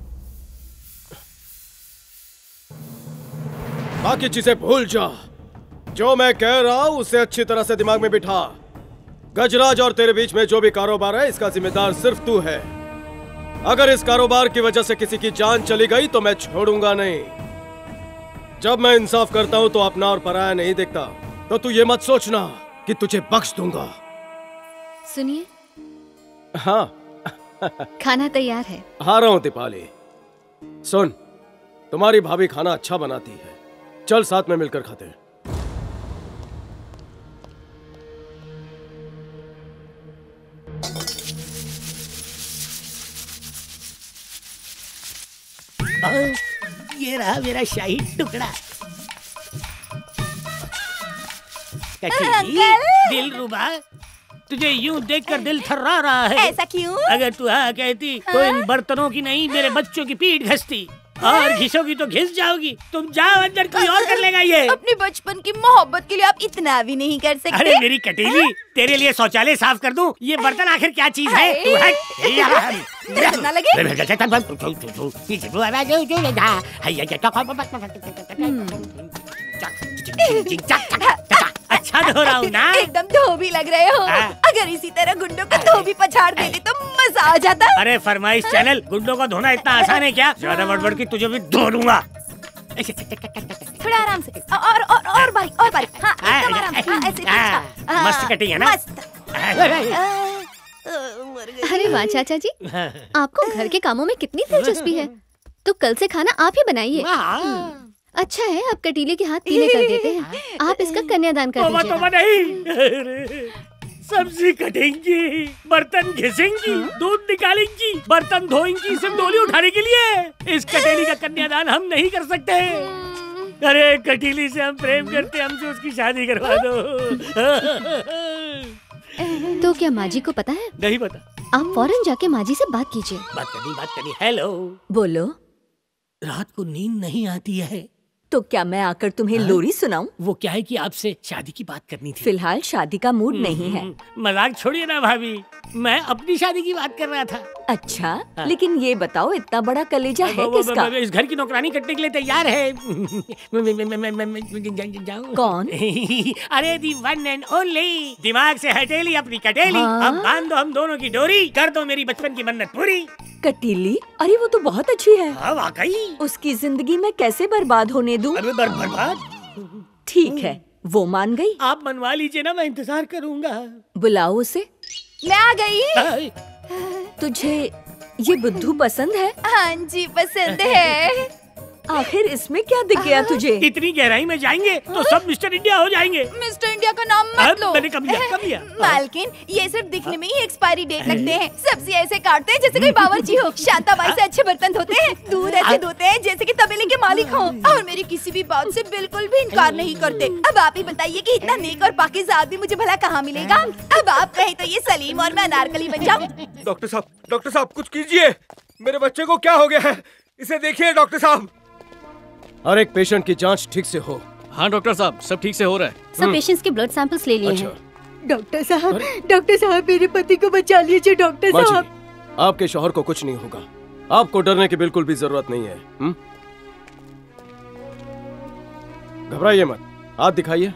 [SPEAKER 6] बाकी चीजें भूल जा। जो मैं कह रहा हूँ उसे अच्छी तरह से दिमाग में बिठा। गजराज और तेरे बीच में जो भी कारोबार है इसका जिम्मेदार सिर्फ तू है। अगर इस कारोबार की वजह से किसी की जान चली गई तो मैं छोड़ूंगा नहीं। जब मैं इंसाफ करता हूं तो अपना और पराया नहीं देखता। तो तू ये मत सोचना कि तुझे बख्श दूंगा।
[SPEAKER 1] सुनिए,
[SPEAKER 6] हाँ
[SPEAKER 1] खाना तैयार है।
[SPEAKER 6] आ रहा हूं दीपाली। सुन, तुम्हारी भाभी खाना अच्छा बनाती है, चल साथ में मिलकर खाते हैं।
[SPEAKER 2] ये रहा मेरा शाही टुकड़ा। दिलरुबा, तुझे यूं देखकर दिल थर्रा रहा है।
[SPEAKER 18] ऐसा क्यों?
[SPEAKER 2] अगर तू हाँ कहती तो इन बर्तनों की नहीं मेरे बच्चों की पीठ घसती। और घिसोगी तो घिस जाओगी। तुम जाओ अंदर, कोई और कर लेगा ये।
[SPEAKER 18] अपने बचपन की मोहब्बत के लिए आप इतना भी नहीं कर सकते?
[SPEAKER 2] अरे मेरी कटीली, तेरे लिए शौचालय साफ कर दूं? ये बर्तन आखिर क्या चीज है? तू हट।
[SPEAKER 18] ना लगे।
[SPEAKER 2] अच्छा धो रहा हूँ ना?
[SPEAKER 18] एकदम धोबी लग रहे हो। अगर इसी तरह गुंडों का धोबी पछाड़ देते तो मजा आ जाता।
[SPEAKER 2] अरे फरमाइश चैनल, गुंडों को धोना इतना आसान है क्या? ज्यादा बड़बड़ की तुझे भी धो दूंगा।
[SPEAKER 18] थोड़ा आराम से और बारीक और बारीक। हाँ, एकदम आराम से। हाँ, ऐसे अच्छा।
[SPEAKER 2] मस्त कटिंग है ना?
[SPEAKER 1] अरे वाह चाचा जी, आपको घर के कामों में कितनी दिलचस्पी है। तो कल से खाना आप ही बनाइए। अच्छा है, आप कटीले के हाथ पीले कर देते हैं। आप इसका कन्यादान कर दीजिए।
[SPEAKER 2] तोबा नहीं, सब्जी कटेंगी, बर्तन घिसेंगी, दूध निकालेंगी, बर्तन धोएंगी, सिंदूली उठाने के लिए। इस कटेली का कन्यादान हम नहीं कर सकते। अरे कटीली से हम प्रेम करते, हमसे उसकी शादी करवा दो।
[SPEAKER 1] तो क्या माजी को पता है?
[SPEAKER 2] नहीं पता।
[SPEAKER 1] आप फौरन जाके माजी से बात कीजिए।
[SPEAKER 2] बात करनी। हेलो,
[SPEAKER 4] बोलो।
[SPEAKER 2] रात को नींद नहीं आती है
[SPEAKER 4] तो क्या मैं आकर तुम्हें लोरी सुनाऊं?
[SPEAKER 2] वो क्या है कि आपसे शादी की बात करनी थी।
[SPEAKER 4] फिलहाल शादी का मूड नहीं है।
[SPEAKER 2] मजाक छोड़िए ना भाभी, मैं अपनी शादी की बात कर रहा था।
[SPEAKER 4] अच्छा, लेकिन ये बताओ इतना बड़ा कलेजा है किसका?
[SPEAKER 2] इस घर की नौकरानी करने के लिए तैयार है।
[SPEAKER 4] कौन?
[SPEAKER 2] अरे दी वन एंड ओनली। दिमाग से हटेली अपनी कटेली। अब बांध दो हम दोनों की डोरी, कर दो मेरी बचपन की मन्नत पूरी।
[SPEAKER 4] कटीली? अरे वो तो बहुत अच्छी है।
[SPEAKER 2] हाँ वाकई।
[SPEAKER 4] उसकी जिंदगी में कैसे बर्बाद होने दूं?
[SPEAKER 2] अरे बर्बाद?
[SPEAKER 4] ठीक है, वो मान गई।
[SPEAKER 2] आप मनवा लीजिए ना, मैं इंतजार करूंगा।
[SPEAKER 4] बुलाओ उसे।
[SPEAKER 18] मैं आ गई।
[SPEAKER 4] तुझे ये बुद्धू पसंद है?
[SPEAKER 18] हाँ जी पसंद है।
[SPEAKER 4] आखिर इसमें क्या दिख गया तुझे?
[SPEAKER 2] इतनी गहराई में जाएंगे तो सब मिस्टर इंडिया हो जाएंगे।
[SPEAKER 18] मिस्टर इंडिया का नाम मत लो।
[SPEAKER 2] मैंने कब लिया?
[SPEAKER 18] मालकिन, ये सिर्फ दिखने में ही एक्सपायरी डेट लगते हैं। सब्जी ऐसे काटते हैं जैसे कोई बावर्ची हो। शांताबाई से अच्छे बर्तन धोते हैं, दूध ऐसे धोते हैं जैसे कि तबेले के मालिक हो, और मेरी किसी भी बात से बिल्कुल भी इनकार नहीं करते। अब आप ही बताइए कि इतना नेक और पाकीज़ा आदमी मुझे भला कहाँ मिलेगा? अब आप कहें तो ये सलीम और मैं अनारकली बन जाऊँ।
[SPEAKER 6] डॉक्टर साहब कुछ कीजिए, मेरे बच्चे को क्या हो गया है? इसे देखिए डॉक्टर साहब। हर एक पेशेंट की जांच ठीक से हो।
[SPEAKER 9] हाँ डॉक्टर साहब, सब ठीक से हो रहा है।
[SPEAKER 1] सब पेशेंट्स के ब्लड सैंपल्स ले लिए हैं।
[SPEAKER 4] डॉक्टर साहब मेरे पति को बचा लीजिए डॉक्टर साहब।
[SPEAKER 6] आपके शौहर को कुछ नहीं होगा, आपको डरने की बिल्कुल भी जरूरत नहीं है। घबराइए मत, हाथ दिखाइए।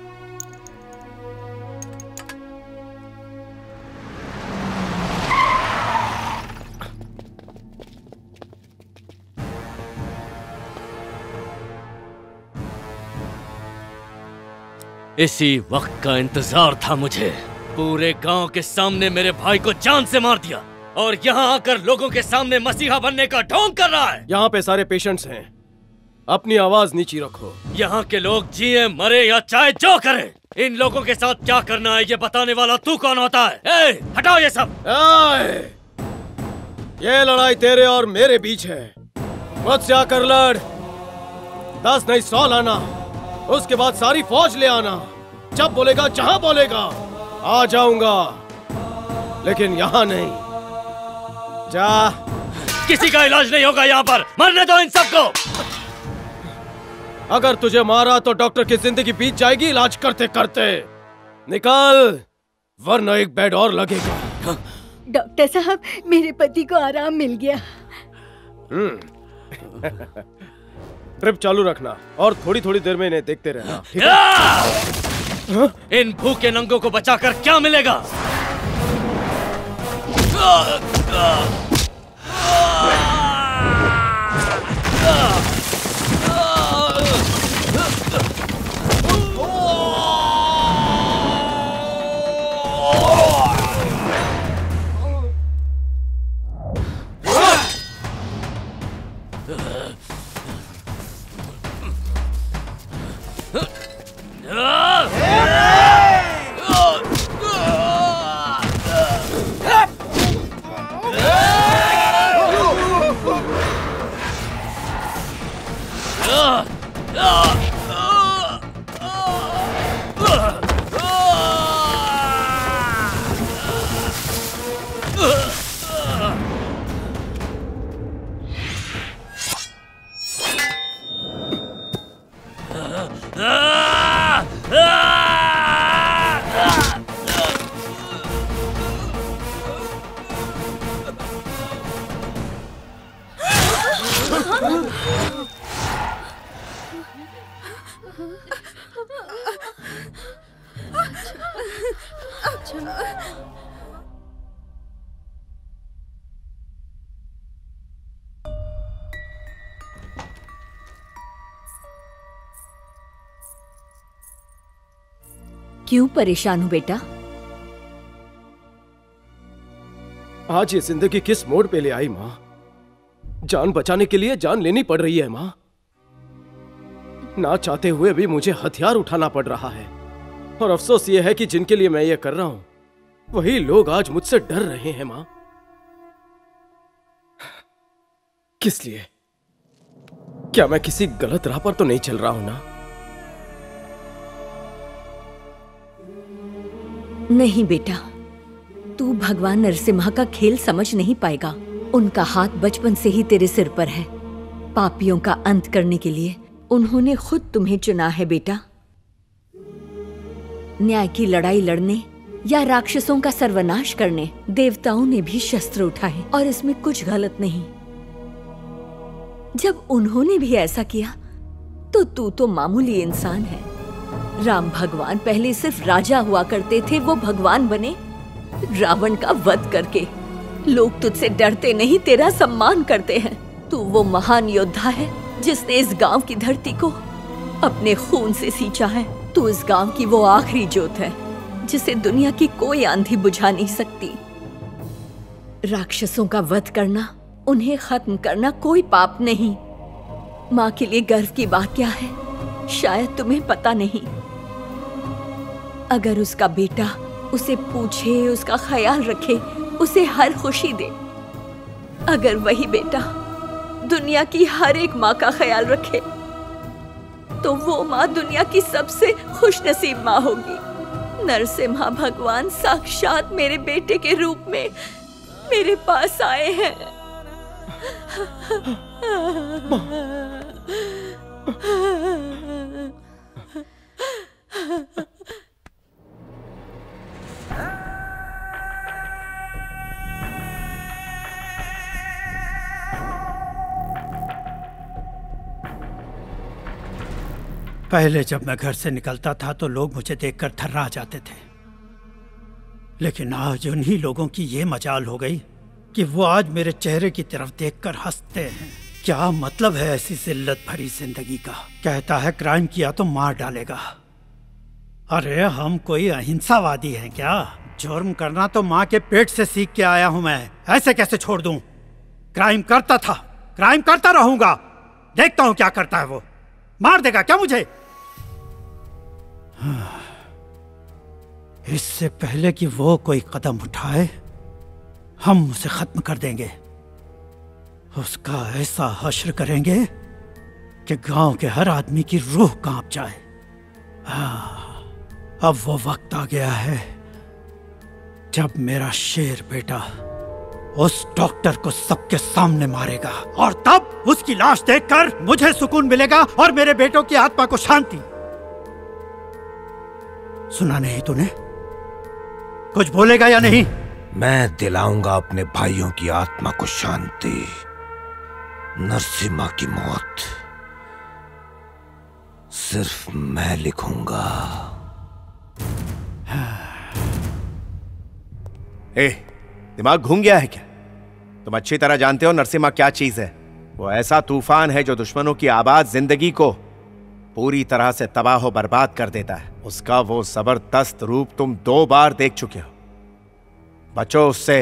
[SPEAKER 21] इसी वक्त का इंतजार था मुझे। पूरे गांव के सामने मेरे भाई को जान से मार दिया और यहाँ आकर लोगों के सामने मसीहा बनने का ढोंग कर रहा है।
[SPEAKER 6] यहाँ पे सारे पेशेंट्स हैं, अपनी आवाज नीची रखो।
[SPEAKER 21] यहाँ के लोग जिए मरे या चाहे जो करें, इन लोगों के साथ क्या करना है ये बताने वाला तू कौन होता है? ए, हटाओ ये सब।
[SPEAKER 6] ये लड़ाई तेरे और मेरे बीच है, मुझसे आकर लड़। 10 नहीं 100 लाना, उसके बाद सारी फौज ले आना। जब बोलेगा, जहां बोलेगा आ जाऊंगा, लेकिन यहाँ नहीं। जा।
[SPEAKER 21] किसी का इलाज नहीं होगा यहाँ पर, मरने दो इन सबको।
[SPEAKER 6] अगर तुझे मारा तो डॉक्टर की जिंदगी बीत जाएगी इलाज करते करते। निकल, वरना एक बेड और लगेगा।
[SPEAKER 4] डॉक्टर साहब, मेरे पति को आराम मिल गया।
[SPEAKER 6] ट्रिप चालू रखना और थोड़ी थोड़ी देर में इन्हें देखते रहना, ठीक है?
[SPEAKER 21] इन भूखे नंगों को बचाकर क्या मिलेगा?
[SPEAKER 4] क्यों परेशान हो बेटा?
[SPEAKER 6] आज ये जिंदगी किस मोड़ पे ले आई माँ? जान बचाने के लिए जान लेनी पड़ रही है माँ। ना चाहते हुए भी मुझे हथियार उठाना पड़ रहा है, और अफसोस ये है कि जिनके लिए मैं ये कर रहा हूं वही लोग आज मुझसे डर रहे हैं माँ। किस लिए? क्या मैं किसी गलत राह पर तो नहीं चल रहा हूं ना?
[SPEAKER 4] नहीं बेटा, तू भगवान नरसिम्हा का खेल समझ नहीं पाएगा। उनका हाथ बचपन से ही तेरे सिर पर है। पापियों का अंत करने के लिए उन्होंने खुद तुम्हें चुना है बेटा। न्याय की लड़ाई लड़ने या राक्षसों का सर्वनाश करने देवताओं ने भी शस्त्र उठाए, और इसमें कुछ गलत नहीं। जब उन्होंने भी ऐसा किया तो तू तो मामूली इंसान है। राम भगवान पहले सिर्फ राजा हुआ करते थे, वो भगवान बने रावण का वध करके। लोग तुझसे डरते नहीं, तेरा सम्मान करते हैं। तू वो महान योद्धा है जिसने इस गांव की धरती को अपने खून से सींचा है। तू इस गांव की वो आखिरी जोत है जिसे दुनिया की कोई आंधी बुझा नहीं सकती। राक्षसों का वध करना, उन्हें खत्म करना कोई पाप नहीं। माँ के लिए गर्व की बात क्या है शायद तुम्हें पता नहीं। अगर उसका बेटा उसे पूछे, उसका ख्याल रखे, उसे हर खुशी दे, अगर वही बेटा दुनिया की हर एक माँ का ख्याल रखे तो वो माँ दुनिया की सबसे खुशनसीब माँ होगी। नरसिम्हा भगवान साक्षात मेरे बेटे के रूप में मेरे पास आए हैं।
[SPEAKER 12] पहले जब मैं घर से निकलता था तो लोग मुझे देखकर थर्रा जाते थे, लेकिन आज उन्हीं लोगों की ये मजाल हो गई कि वो आज मेरे चेहरे की तरफ देखकर हंसते हैं। क्या मतलब है ऐसी जिल्लत भरी जिंदगी का? कहता है क्राइम किया तो मार डालेगा। अरे हम कोई अहिंसावादी हैं क्या? जुर्म करना तो माँ के पेट से सीख के आया हूं मैं, ऐसे कैसे छोड़ दूं? क्राइम करता था, क्राइम करता रहूंगा। देखता हूं क्या करता है वो। मार देगा क्या मुझे? इससे पहले कि वो कोई कदम उठाए हम उसे खत्म कर देंगे। उसका ऐसा हश्र करेंगे कि गांव के हर आदमी की रूह कांप जाए। अब वो वक्त आ गया है जब मेरा शेर बेटा उस डॉक्टर को सबके सामने मारेगा, और तब उसकी लाश देखकर मुझे सुकून मिलेगा और मेरे बेटों की आत्मा को शांति। सुना नहीं तूने? कुछ बोलेगा या नहीं?
[SPEAKER 16] मैं दिलाऊंगा अपने भाइयों की आत्मा को शांति। नरसिम्हा की मौत सिर्फ मैं लिखूंगा।
[SPEAKER 15] दिमाग घूम गया है क्या? तुम अच्छी तरह जानते हो नरसिम्हा क्या चीज है। वो ऐसा तूफान है जो दुश्मनों की आबाद जिंदगी को पूरी तरह से तबाह बर्बाद कर देता है। उसका वो जबरदस्त रूप तुम 2 बार देख चुके हो। बचो उससे।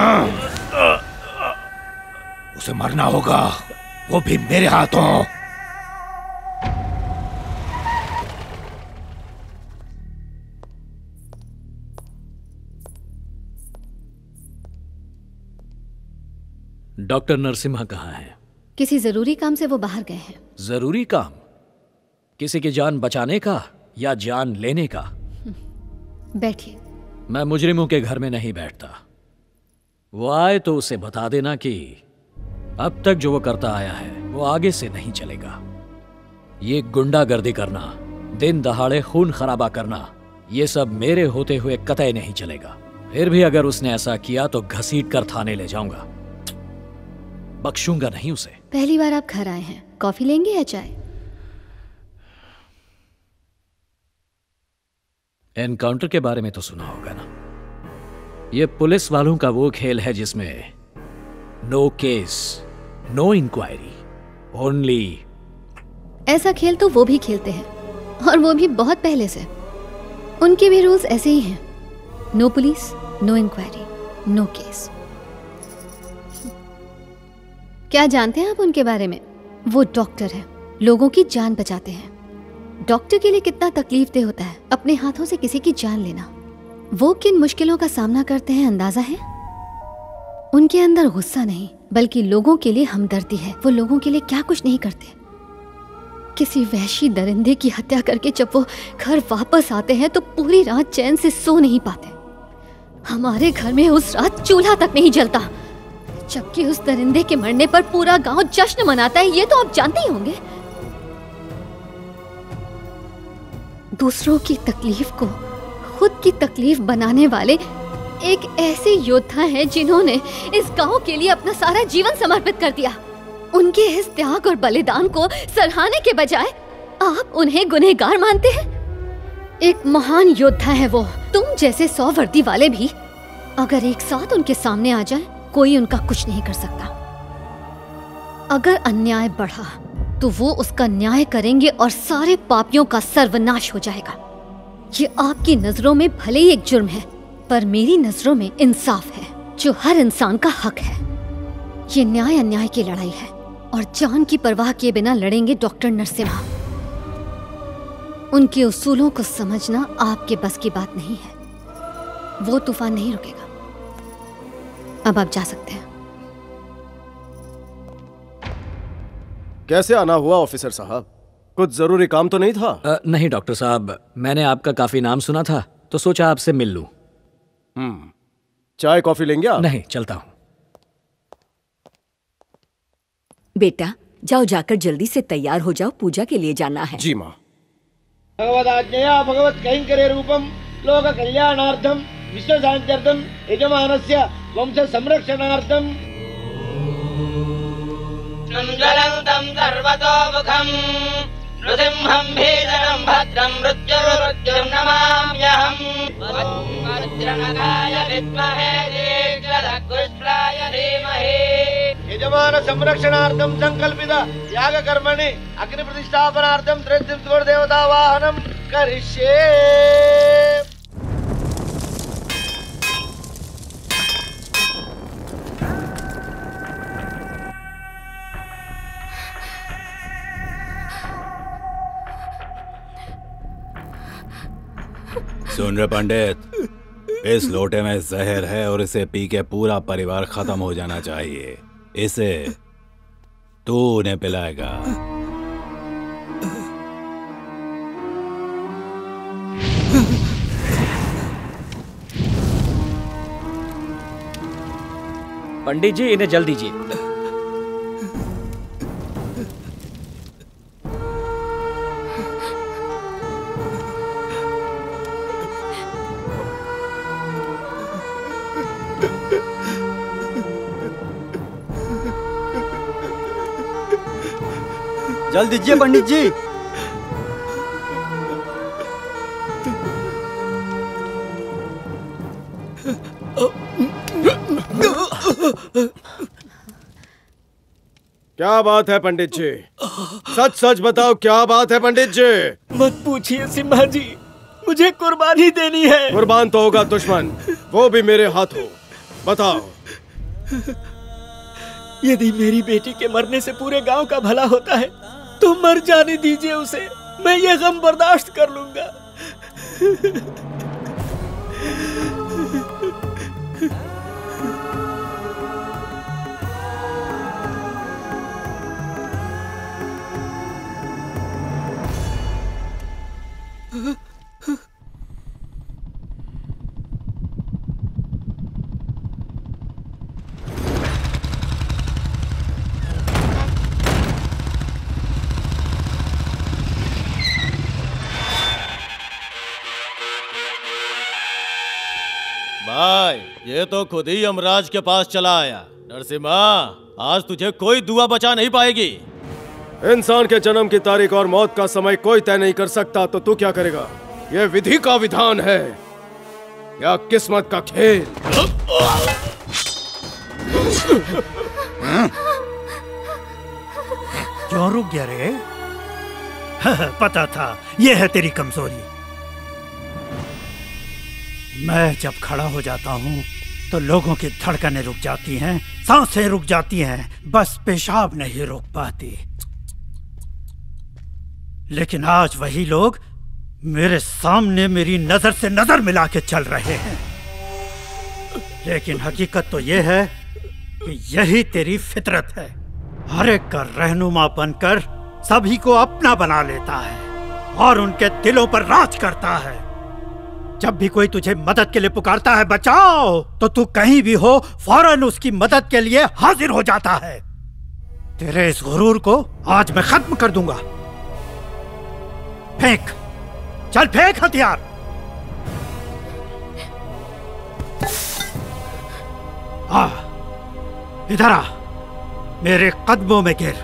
[SPEAKER 16] उसे मरना होगा, वो भी मेरे हाथों।
[SPEAKER 9] डॉक्टर नरसिम्हा कहाँ है?
[SPEAKER 1] किसी जरूरी काम से वो बाहर गए हैं।
[SPEAKER 9] जरूरी काम? किसी की जान बचाने का या जान लेने का?
[SPEAKER 1] बैठिए।
[SPEAKER 9] मैं मुजरिमों के घर में नहीं बैठता। वो आए तो उसे बता देना कि अब तक जो वो करता आया है वो आगे से नहीं चलेगा। ये गुंडागर्दी करना, दिन दहाड़े खून खराबा करना, ये सब मेरे होते हुए कतई नहीं चलेगा। फिर भी अगर उसने ऐसा किया तो घसीट कर थाने ले जाऊंगा, बख्शूंगा नहीं उसे।
[SPEAKER 1] पहली बार आप घर आए हैं, कॉफी लेंगे या चाय?
[SPEAKER 9] एनकाउंटर के बारे में तो सुना होगा ना। ये पुलिस वालों का वो खेल है जिसमें no case, no inquiry, only.
[SPEAKER 1] ऐसा खेल तो वो भी खेलते हैं, और वो भी बहुत पहले से। उनके भी रूल्स ऐसे ही हैं। No police, no inquiry, no case. क्या जानते हैं आप उनके बारे में? वो डॉक्टर है, लोगों की जान बचाते हैं। डॉक्टर के लिए कितना तकलीफदेह होता है अपने हाथों से किसी की जान लेना। वो किन मुश्किलों का सामना करते हैं अंदाजा है? उनके अंदर गुस्सा नहीं बल्कि लोगों के लिए हमदर्दी है। वो लोगों के लिए क्या कुछ नहीं करते। किसी वहशी दरिंदे की हत्या करके जब वो घर वापस आते हैं तो पूरी रात चैन से सो नहीं पाते। हमारे घर में उस रात चूल्हा तक नहीं जलता, जबकि उस दरिंदे के मरने पर पूरा गांव जश्न मनाता है। ये तो आप जानते ही होंगे। दूसरों की तकलीफ को खुद की तकलीफ बनाने वाले एक ऐसे योद्धा हैं जिन्होंने इस गांव के लिए अपना सारा जीवन समर्पित कर दिया। उनके इस त्याग और बलिदान को सराहने के बजाय आप उन्हें गुनहगार मानते हैं। एक महान योद्धा है वो। तुम जैसे 100 वर्दी वाले भी अगर एक साथ उनके सामने आ जाए, कोई उनका कुछ नहीं कर सकता। अगर अन्याय बढ़ा तो वो उसका न्याय करेंगे और सारे पापियों का सर्वनाश हो जाएगा। ये आपकी नजरों में भले ही एक जुर्म है, पर मेरी नजरों में इंसाफ है, जो हर इंसान का हक है। ये न्याय अन्याय की लड़ाई है। और जान की परवाह किए बिना लड़ेंगे डॉक्टर नरसिम्हा। उनके उसूलों को समझना आपके बस की बात नहीं है। वो तूफान नहीं रुकेगा। अब आप जा सकते हैं।
[SPEAKER 6] कैसे आना हुआ ऑफिसर साहब? कुछ जरूरी काम तो नहीं था?
[SPEAKER 9] नहीं डॉक्टर साहब, मैंने आपका काफी नाम सुना था तो सोचा आपसे मिल लूं।
[SPEAKER 6] चाय कॉफी लेंगे आप?
[SPEAKER 9] नहीं, चलता हूं।
[SPEAKER 4] बेटा जाओ, जाकर जल्दी से तैयार हो जाओ, पूजा के लिए जाना है।
[SPEAKER 6] जी माँ।
[SPEAKER 7] भगवदाज्ञया भगवत कैंकर्य रूपम लोक कल्याणार्थम विश्व शांत्यर्थम यजमानस्य वंश संरक्षणार्थम
[SPEAKER 8] ज्वलन्तं सर्वतोमुखं नृसिंहं भीषणं भद्रं मृत्युर्मृत्युं नमाम्यहं वज्रनगाय विद्महे दीक्षदकृष्णाय धीमहि
[SPEAKER 7] यजमान संरक्षणार्थम संकल्पित याग कर्मणि अग्नि प्रतिष्ठापनार्थम त्रिदिवस देवता वाहनम करिष्ये।
[SPEAKER 3] सुन रहे पंडित, इस लोटे में जहर है और इसे पी के पूरा परिवार खत्म हो जाना चाहिए। इसे तू उन्हें पिलाएगा।
[SPEAKER 9] पंडित जी, इन्हें जल्दी दीजिए।
[SPEAKER 11] जल्द दीजिए पंडित जी।
[SPEAKER 6] क्या बात है पंडित जी? सच सच बताओ, क्या बात है पंडित जी?
[SPEAKER 11] मत पूछिए सिम्हा जी, मुझे कुर्बानी देनी है।
[SPEAKER 6] कुर्बान तो होगा दुश्मन, वो भी मेरे हाथों। बताओ।
[SPEAKER 11] यदि मेरी बेटी के मरने से पूरे गांव का भला होता है तो मर जाने दीजिए उसे, मैं ये गम बर्दाश्त कर लूंगा।
[SPEAKER 10] भाई, ये तो खुद ही यमराज के पास चला आया। नरसिम्हा, आज तुझे कोई दुआ बचा नहीं पाएगी।
[SPEAKER 6] इंसान के जन्म की तारीख और मौत का समय कोई तय नहीं कर सकता, तो तू क्या करेगा? यह विधि का विधान है या किस्मत का खेल?
[SPEAKER 12] क्यों रुक गया रे? पता था यह है तेरी कमजोरी। मैं जब खड़ा हो जाता हूँ तो लोगों की धड़कनें रुक जाती हैं, सांसें रुक जाती हैं, बस पेशाब नहीं रुक पाती। लेकिन आज वही लोग मेरे सामने मेरी नजर से नजर मिला के चल रहे हैं। लेकिन हकीकत तो यह है कि यही तेरी फितरत है। हर एक का रहनुमा बनकर सभी को अपना बना लेता है और उनके दिलों पर राज करता है। जब भी कोई तुझे मदद के लिए पुकारता है बचाओ, तो तू कहीं भी हो फौरन उसकी मदद के लिए हाजिर हो जाता है। तेरे इस गुरूर को आज मैं खत्म कर दूंगा। फेंक, चल फेंक हथियार। आ, इधर आ, मेरे कदमों में गिर।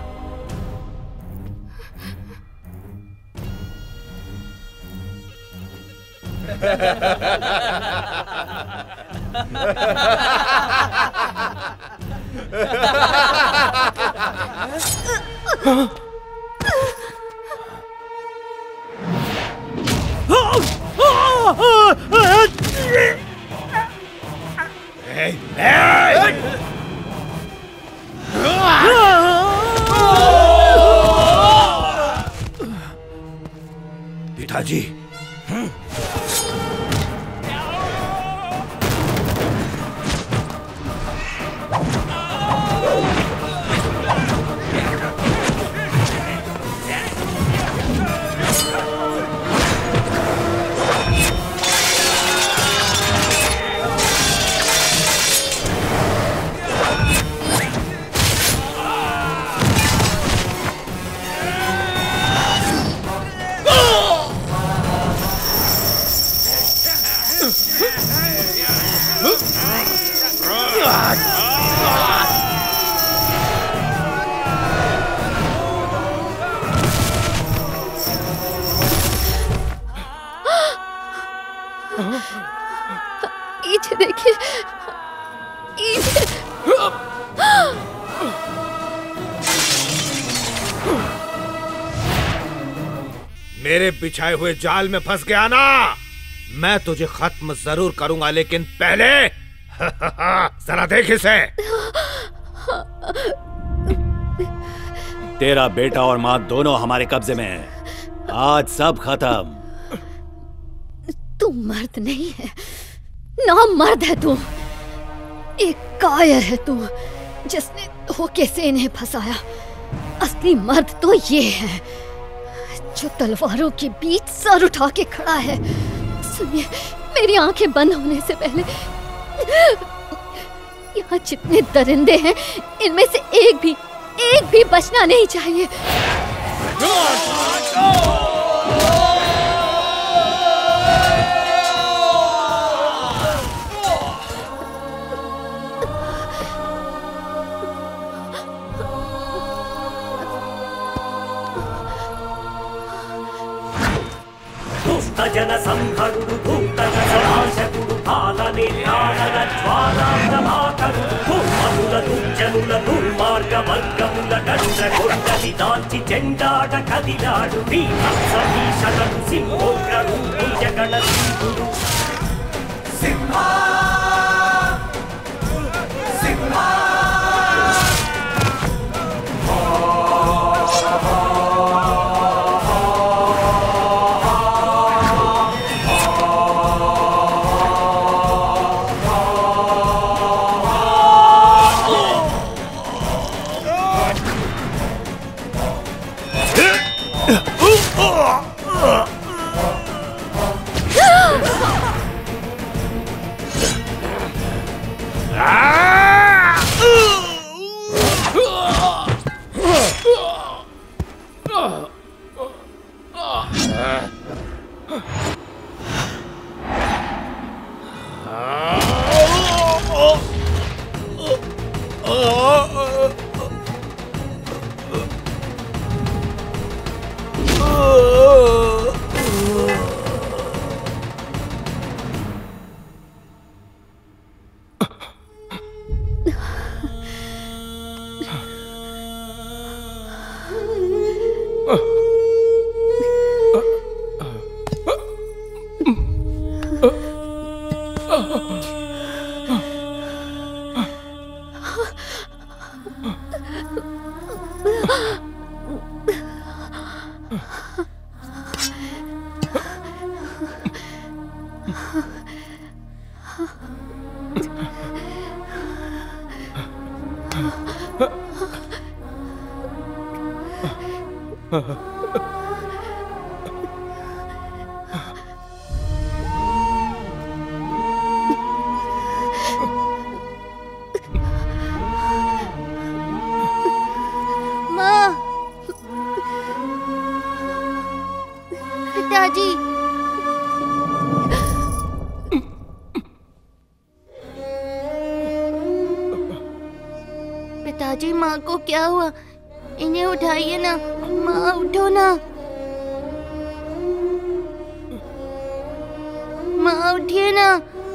[SPEAKER 3] पिताजी।
[SPEAKER 1] पीछे देखिए,
[SPEAKER 3] मेरे बिछाए हुए जाल में फंस गया ना, मैं तुझे खत्म जरूर करूंगा, लेकिन पहले जरा देख इसे।
[SPEAKER 5] तेरा बेटा और माँ दोनों हमारे कब्जे में हैं। आज सब खत्म।
[SPEAKER 1] तू मर्द नहीं है, ना मर्द है तू, एक कायर है तू, जिसने धोखे से इन्हें फंसाया। असली मर्द तो ये है जो तलवारों के बीच सर उठा के खड़ा है। सुनिए, मेरी आंखें बंद होने से पहले यहाँ जितने दरिंदे हैं, इनमें से एक भी बचना नहीं चाहिए।
[SPEAKER 2] జన సంహరుడు భూతన సమాశకుడు పాలనే నాడన జ్వాలా ప్రభాకరుడు భూమనుల దుర్జనుల దుర్మార్గ వర్గముల గండ కొండలి దాల్చి చెండాడ కదిలాడు భీమత్స భీషణుడు సింహోగ్రడు జగణ సింహుడు సింహా సింహా
[SPEAKER 13] पिताजी, पिताजी, माँ को क्या हुआ? इन्हें उठाइए ना। माँ उठो ना। माँ उठिए ना।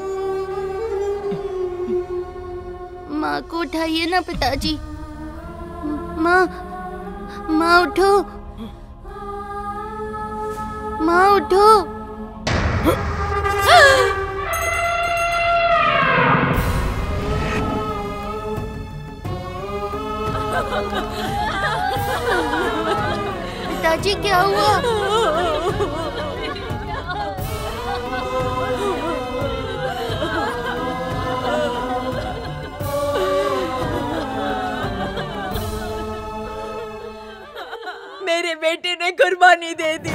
[SPEAKER 13] माँ को उठाइए ना पिताजी। माँ, माँ उठो। माँ उठो। पिताजी क्या हुआ?
[SPEAKER 4] कुर्बानी दे दी।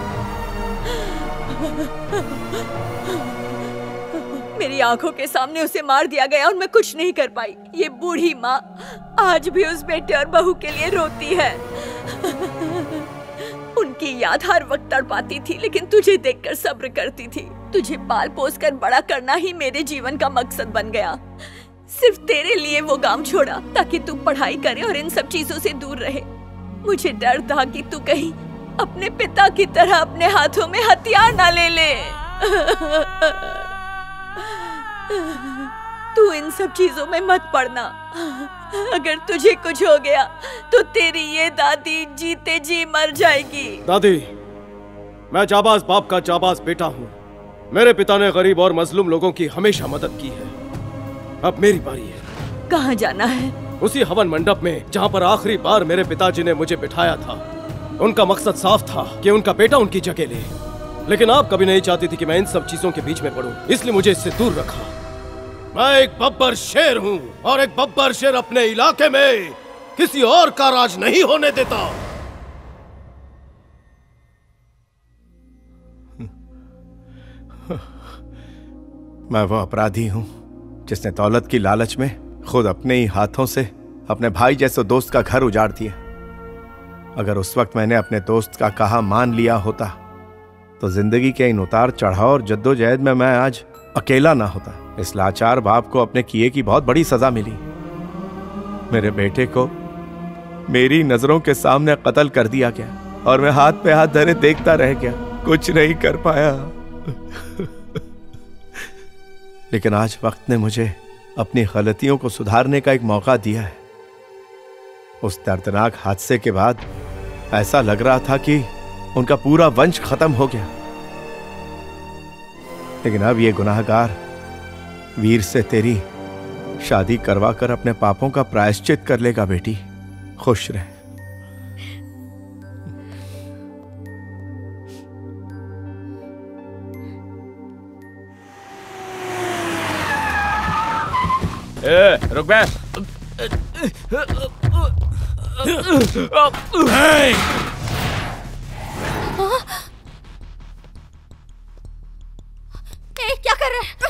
[SPEAKER 4] मेरी आंखों के सामने उसे मार दिया गया और मैं कुछ नहीं कर पाई। ये बूढ़ी माँ आज भी उस बेटे और बहू के लिए रोती है। उनकी याद हर वक्त तड़पाती थी, लेकिन तुझे देखकर सब्र करती थी। तुझे पाल पोस कर बड़ा करना ही मेरे जीवन का मकसद बन गया। सिर्फ तेरे लिए वो गांव छोड़ा ताकि तू पढ़ाई करे और इन सब चीजों से दूर रहे। मुझे डर था कि तू कहीं अपने पिता की तरह अपने हाथों में हथियार ना ले ले। तू इन सब चीजों में मत पड़ना। अगर तुझे कुछ हो गया तो तेरी ये दादी जीते जी मर जाएगी।
[SPEAKER 6] दादी, मैं जाबाज बाप का जाबाज बेटा हूँ। मेरे पिता ने गरीब और मजलूम लोगों की हमेशा मदद की है। अब मेरी बारी है।
[SPEAKER 4] कहाँ जाना है?
[SPEAKER 6] उसी हवन मंडप में जहाँ पर आखिरी बार मेरे पिताजी ने मुझे बिठाया था। उनका मकसद साफ था कि उनका बेटा उनकी जगह ले, लेकिन आप कभी नहीं चाहती थी कि मैं इन सब चीजों के बीच में पड़ूं, इसलिए मुझे इससे दूर रखा। मैं एक बब्बर शेर हूँ और एक बब्बर शेर अपने इलाके में किसी और का राज नहीं होने देता।
[SPEAKER 15] मैं वो अपराधी हूँ जिसने दौलत की लालच में खुद अपने ही हाथों से अपने भाई जैसे दोस्त का घर उजाड़ दिया। अगर उस वक्त मैंने अपने दोस्त का कहा मान लिया होता तो जिंदगी के इन उतार चढ़ाव और जद्दोजहद में मैं आज अकेला ना होता। इस लाचार बाप को अपने किए की बहुत बड़ी सजा मिली। मेरे बेटे को मेरी नजरों के सामने कत्ल कर दिया गया और मैं हाथ पे हाथ धरे देखता रह गया, कुछ नहीं कर पाया। लेकिन आज वक्त ने मुझे अपनी गलतियों को सुधारने का एक मौका दिया है। उस दर्दनाक हादसे के बाद ऐसा लग रहा था कि उनका पूरा वंश खत्म हो गया, लेकिन अब ये गुनाहगार वीर से तेरी शादी करवा कर अपने पापों का प्रायश्चित कर लेगा। बेटी खुश रहे।
[SPEAKER 6] रुक बे।
[SPEAKER 18] क्या कर रहे हैं?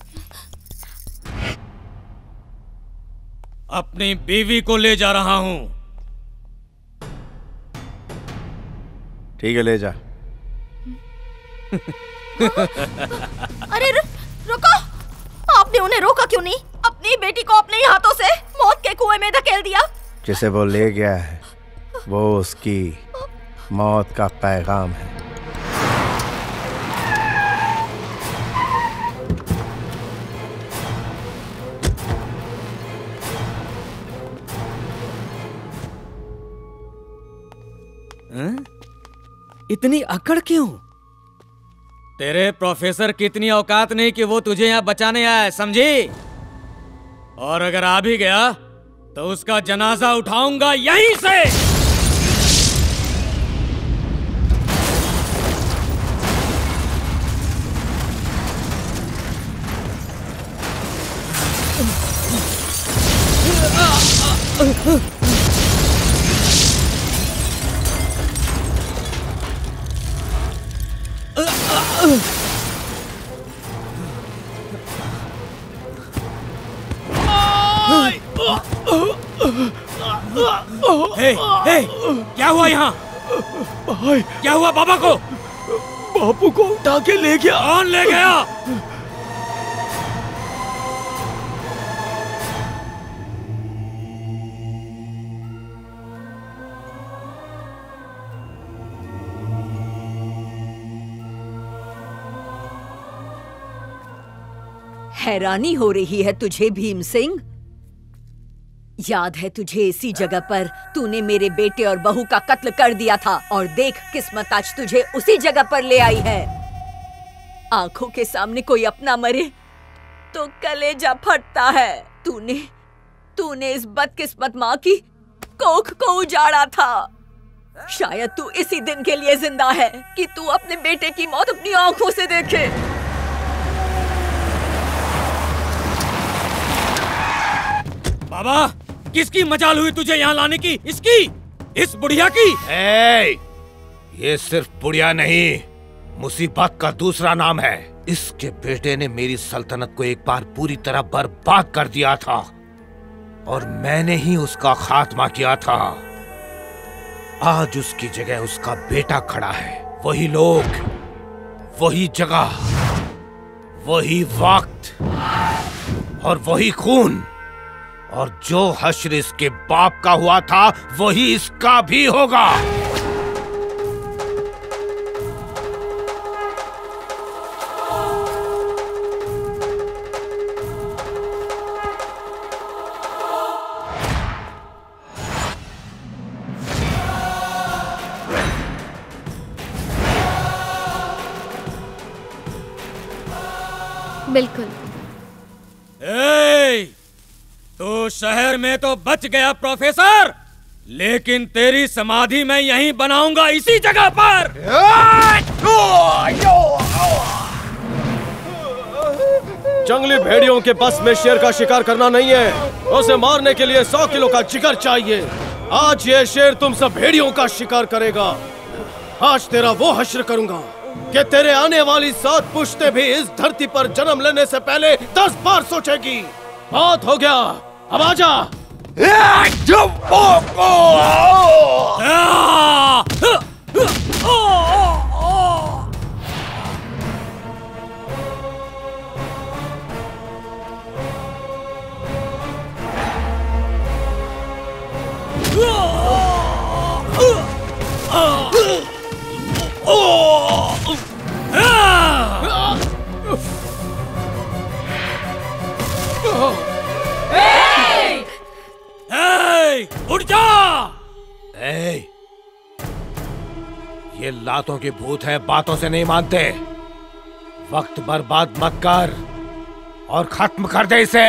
[SPEAKER 3] अपनी बीवी को ले जा रहा हूं।
[SPEAKER 15] ठीक है, ले जा।
[SPEAKER 18] अरे रुको, आपने उन्हें रोका क्यों नहीं? अपनी बेटी को अपने ही हाथों से मौत के कुएं में धकेल दिया।
[SPEAKER 15] जिसे वो ले गया है वो उसकी मौत का पैगाम है।
[SPEAKER 9] इतनी अकड़ क्यों?
[SPEAKER 3] तेरे प्रोफेसर की इतनी औकात नहीं कि वो तुझे यहाँ बचाने आया, समझी? और अगर आ भी गया तो उसका जनाजा उठाऊंगा यहीं से। हे, क्या हुआ यहाँ? क्या हुआ बाबा को?
[SPEAKER 6] बापू को उठा के ले गया।
[SPEAKER 3] कौन ले गया?
[SPEAKER 4] हैरानी हो रही है तुझे भीम सिंह? याद है तुझे इसी जगह पर तूने मेरे बेटे और बहू का कत्ल कर दिया था, और देख किस्मत आज तुझे उसी जगह पर ले आई है। आंखों के सामने कोई अपना मरे तो कलेजा फटता है। तूने इस बदकिस्मत माँ की कोख को उजाड़ा था। शायद तू इसी दिन के लिए जिंदा है कि तू अपने बेटे की मौत अपनी आंखों से देखे।
[SPEAKER 3] बाबा, किसकी मजाल हुई तुझे यहाँ लाने की? इसकी? इस बुढ़िया की?
[SPEAKER 16] ये सिर्फ बुढ़िया नहीं, मुसीबत का दूसरा नाम है। इसके बेटे ने मेरी सल्तनत को एक बार पूरी तरह बर्बाद कर दिया था और मैंने ही उसका खात्मा किया था। आज उसकी जगह उसका बेटा खड़ा है। वही लोग, वही जगह, वही वक्त और वही खून, और जो हश्र इसके बाप का हुआ था वही इसका भी होगा।
[SPEAKER 1] बिल्कुल।
[SPEAKER 19] तो शहर में तो बच गया प्रोफेसर, लेकिन तेरी समाधि मैं यहीं बनाऊंगा, इसी जगह पर।
[SPEAKER 6] जंगली भेड़ियों के बस में शेर का शिकार करना नहीं है। उसे मारने के लिए 100 किलो का जिगर चाहिए। आज ये शेर तुम सब भेड़ियों का शिकार करेगा। आज तेरा वो हश्र करूंगा कि तेरे आने वाली 7 पुश्तें भी इस धरती पर जन्म लेने से पहले 10 बार सोचेगी। बहुत हो गया, अब आजा।
[SPEAKER 19] उठ जा!
[SPEAKER 16] ये लातों के भूत हैं, बातों से नहीं मानते। वक्त बर्बाद मत कर और खत्म कर दे इसे।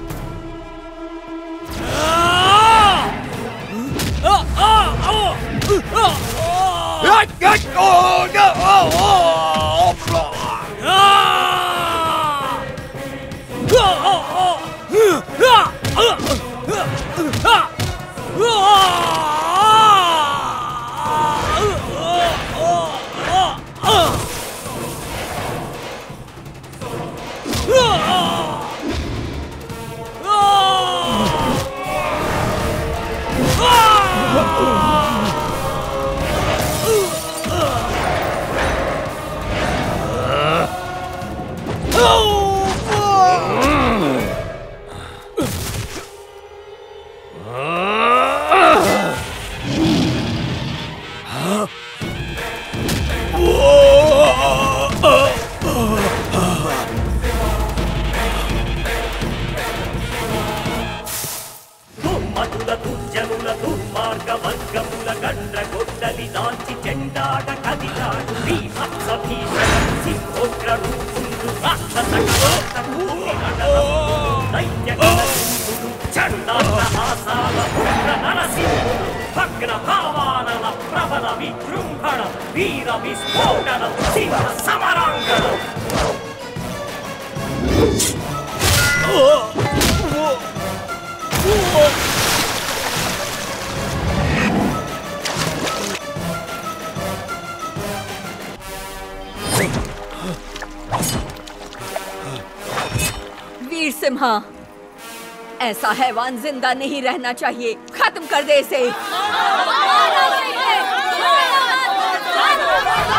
[SPEAKER 4] वीर सिम्हा, ऐसा हैवान जिंदा नहीं रहना चाहिए। खत्म कर दे इसे।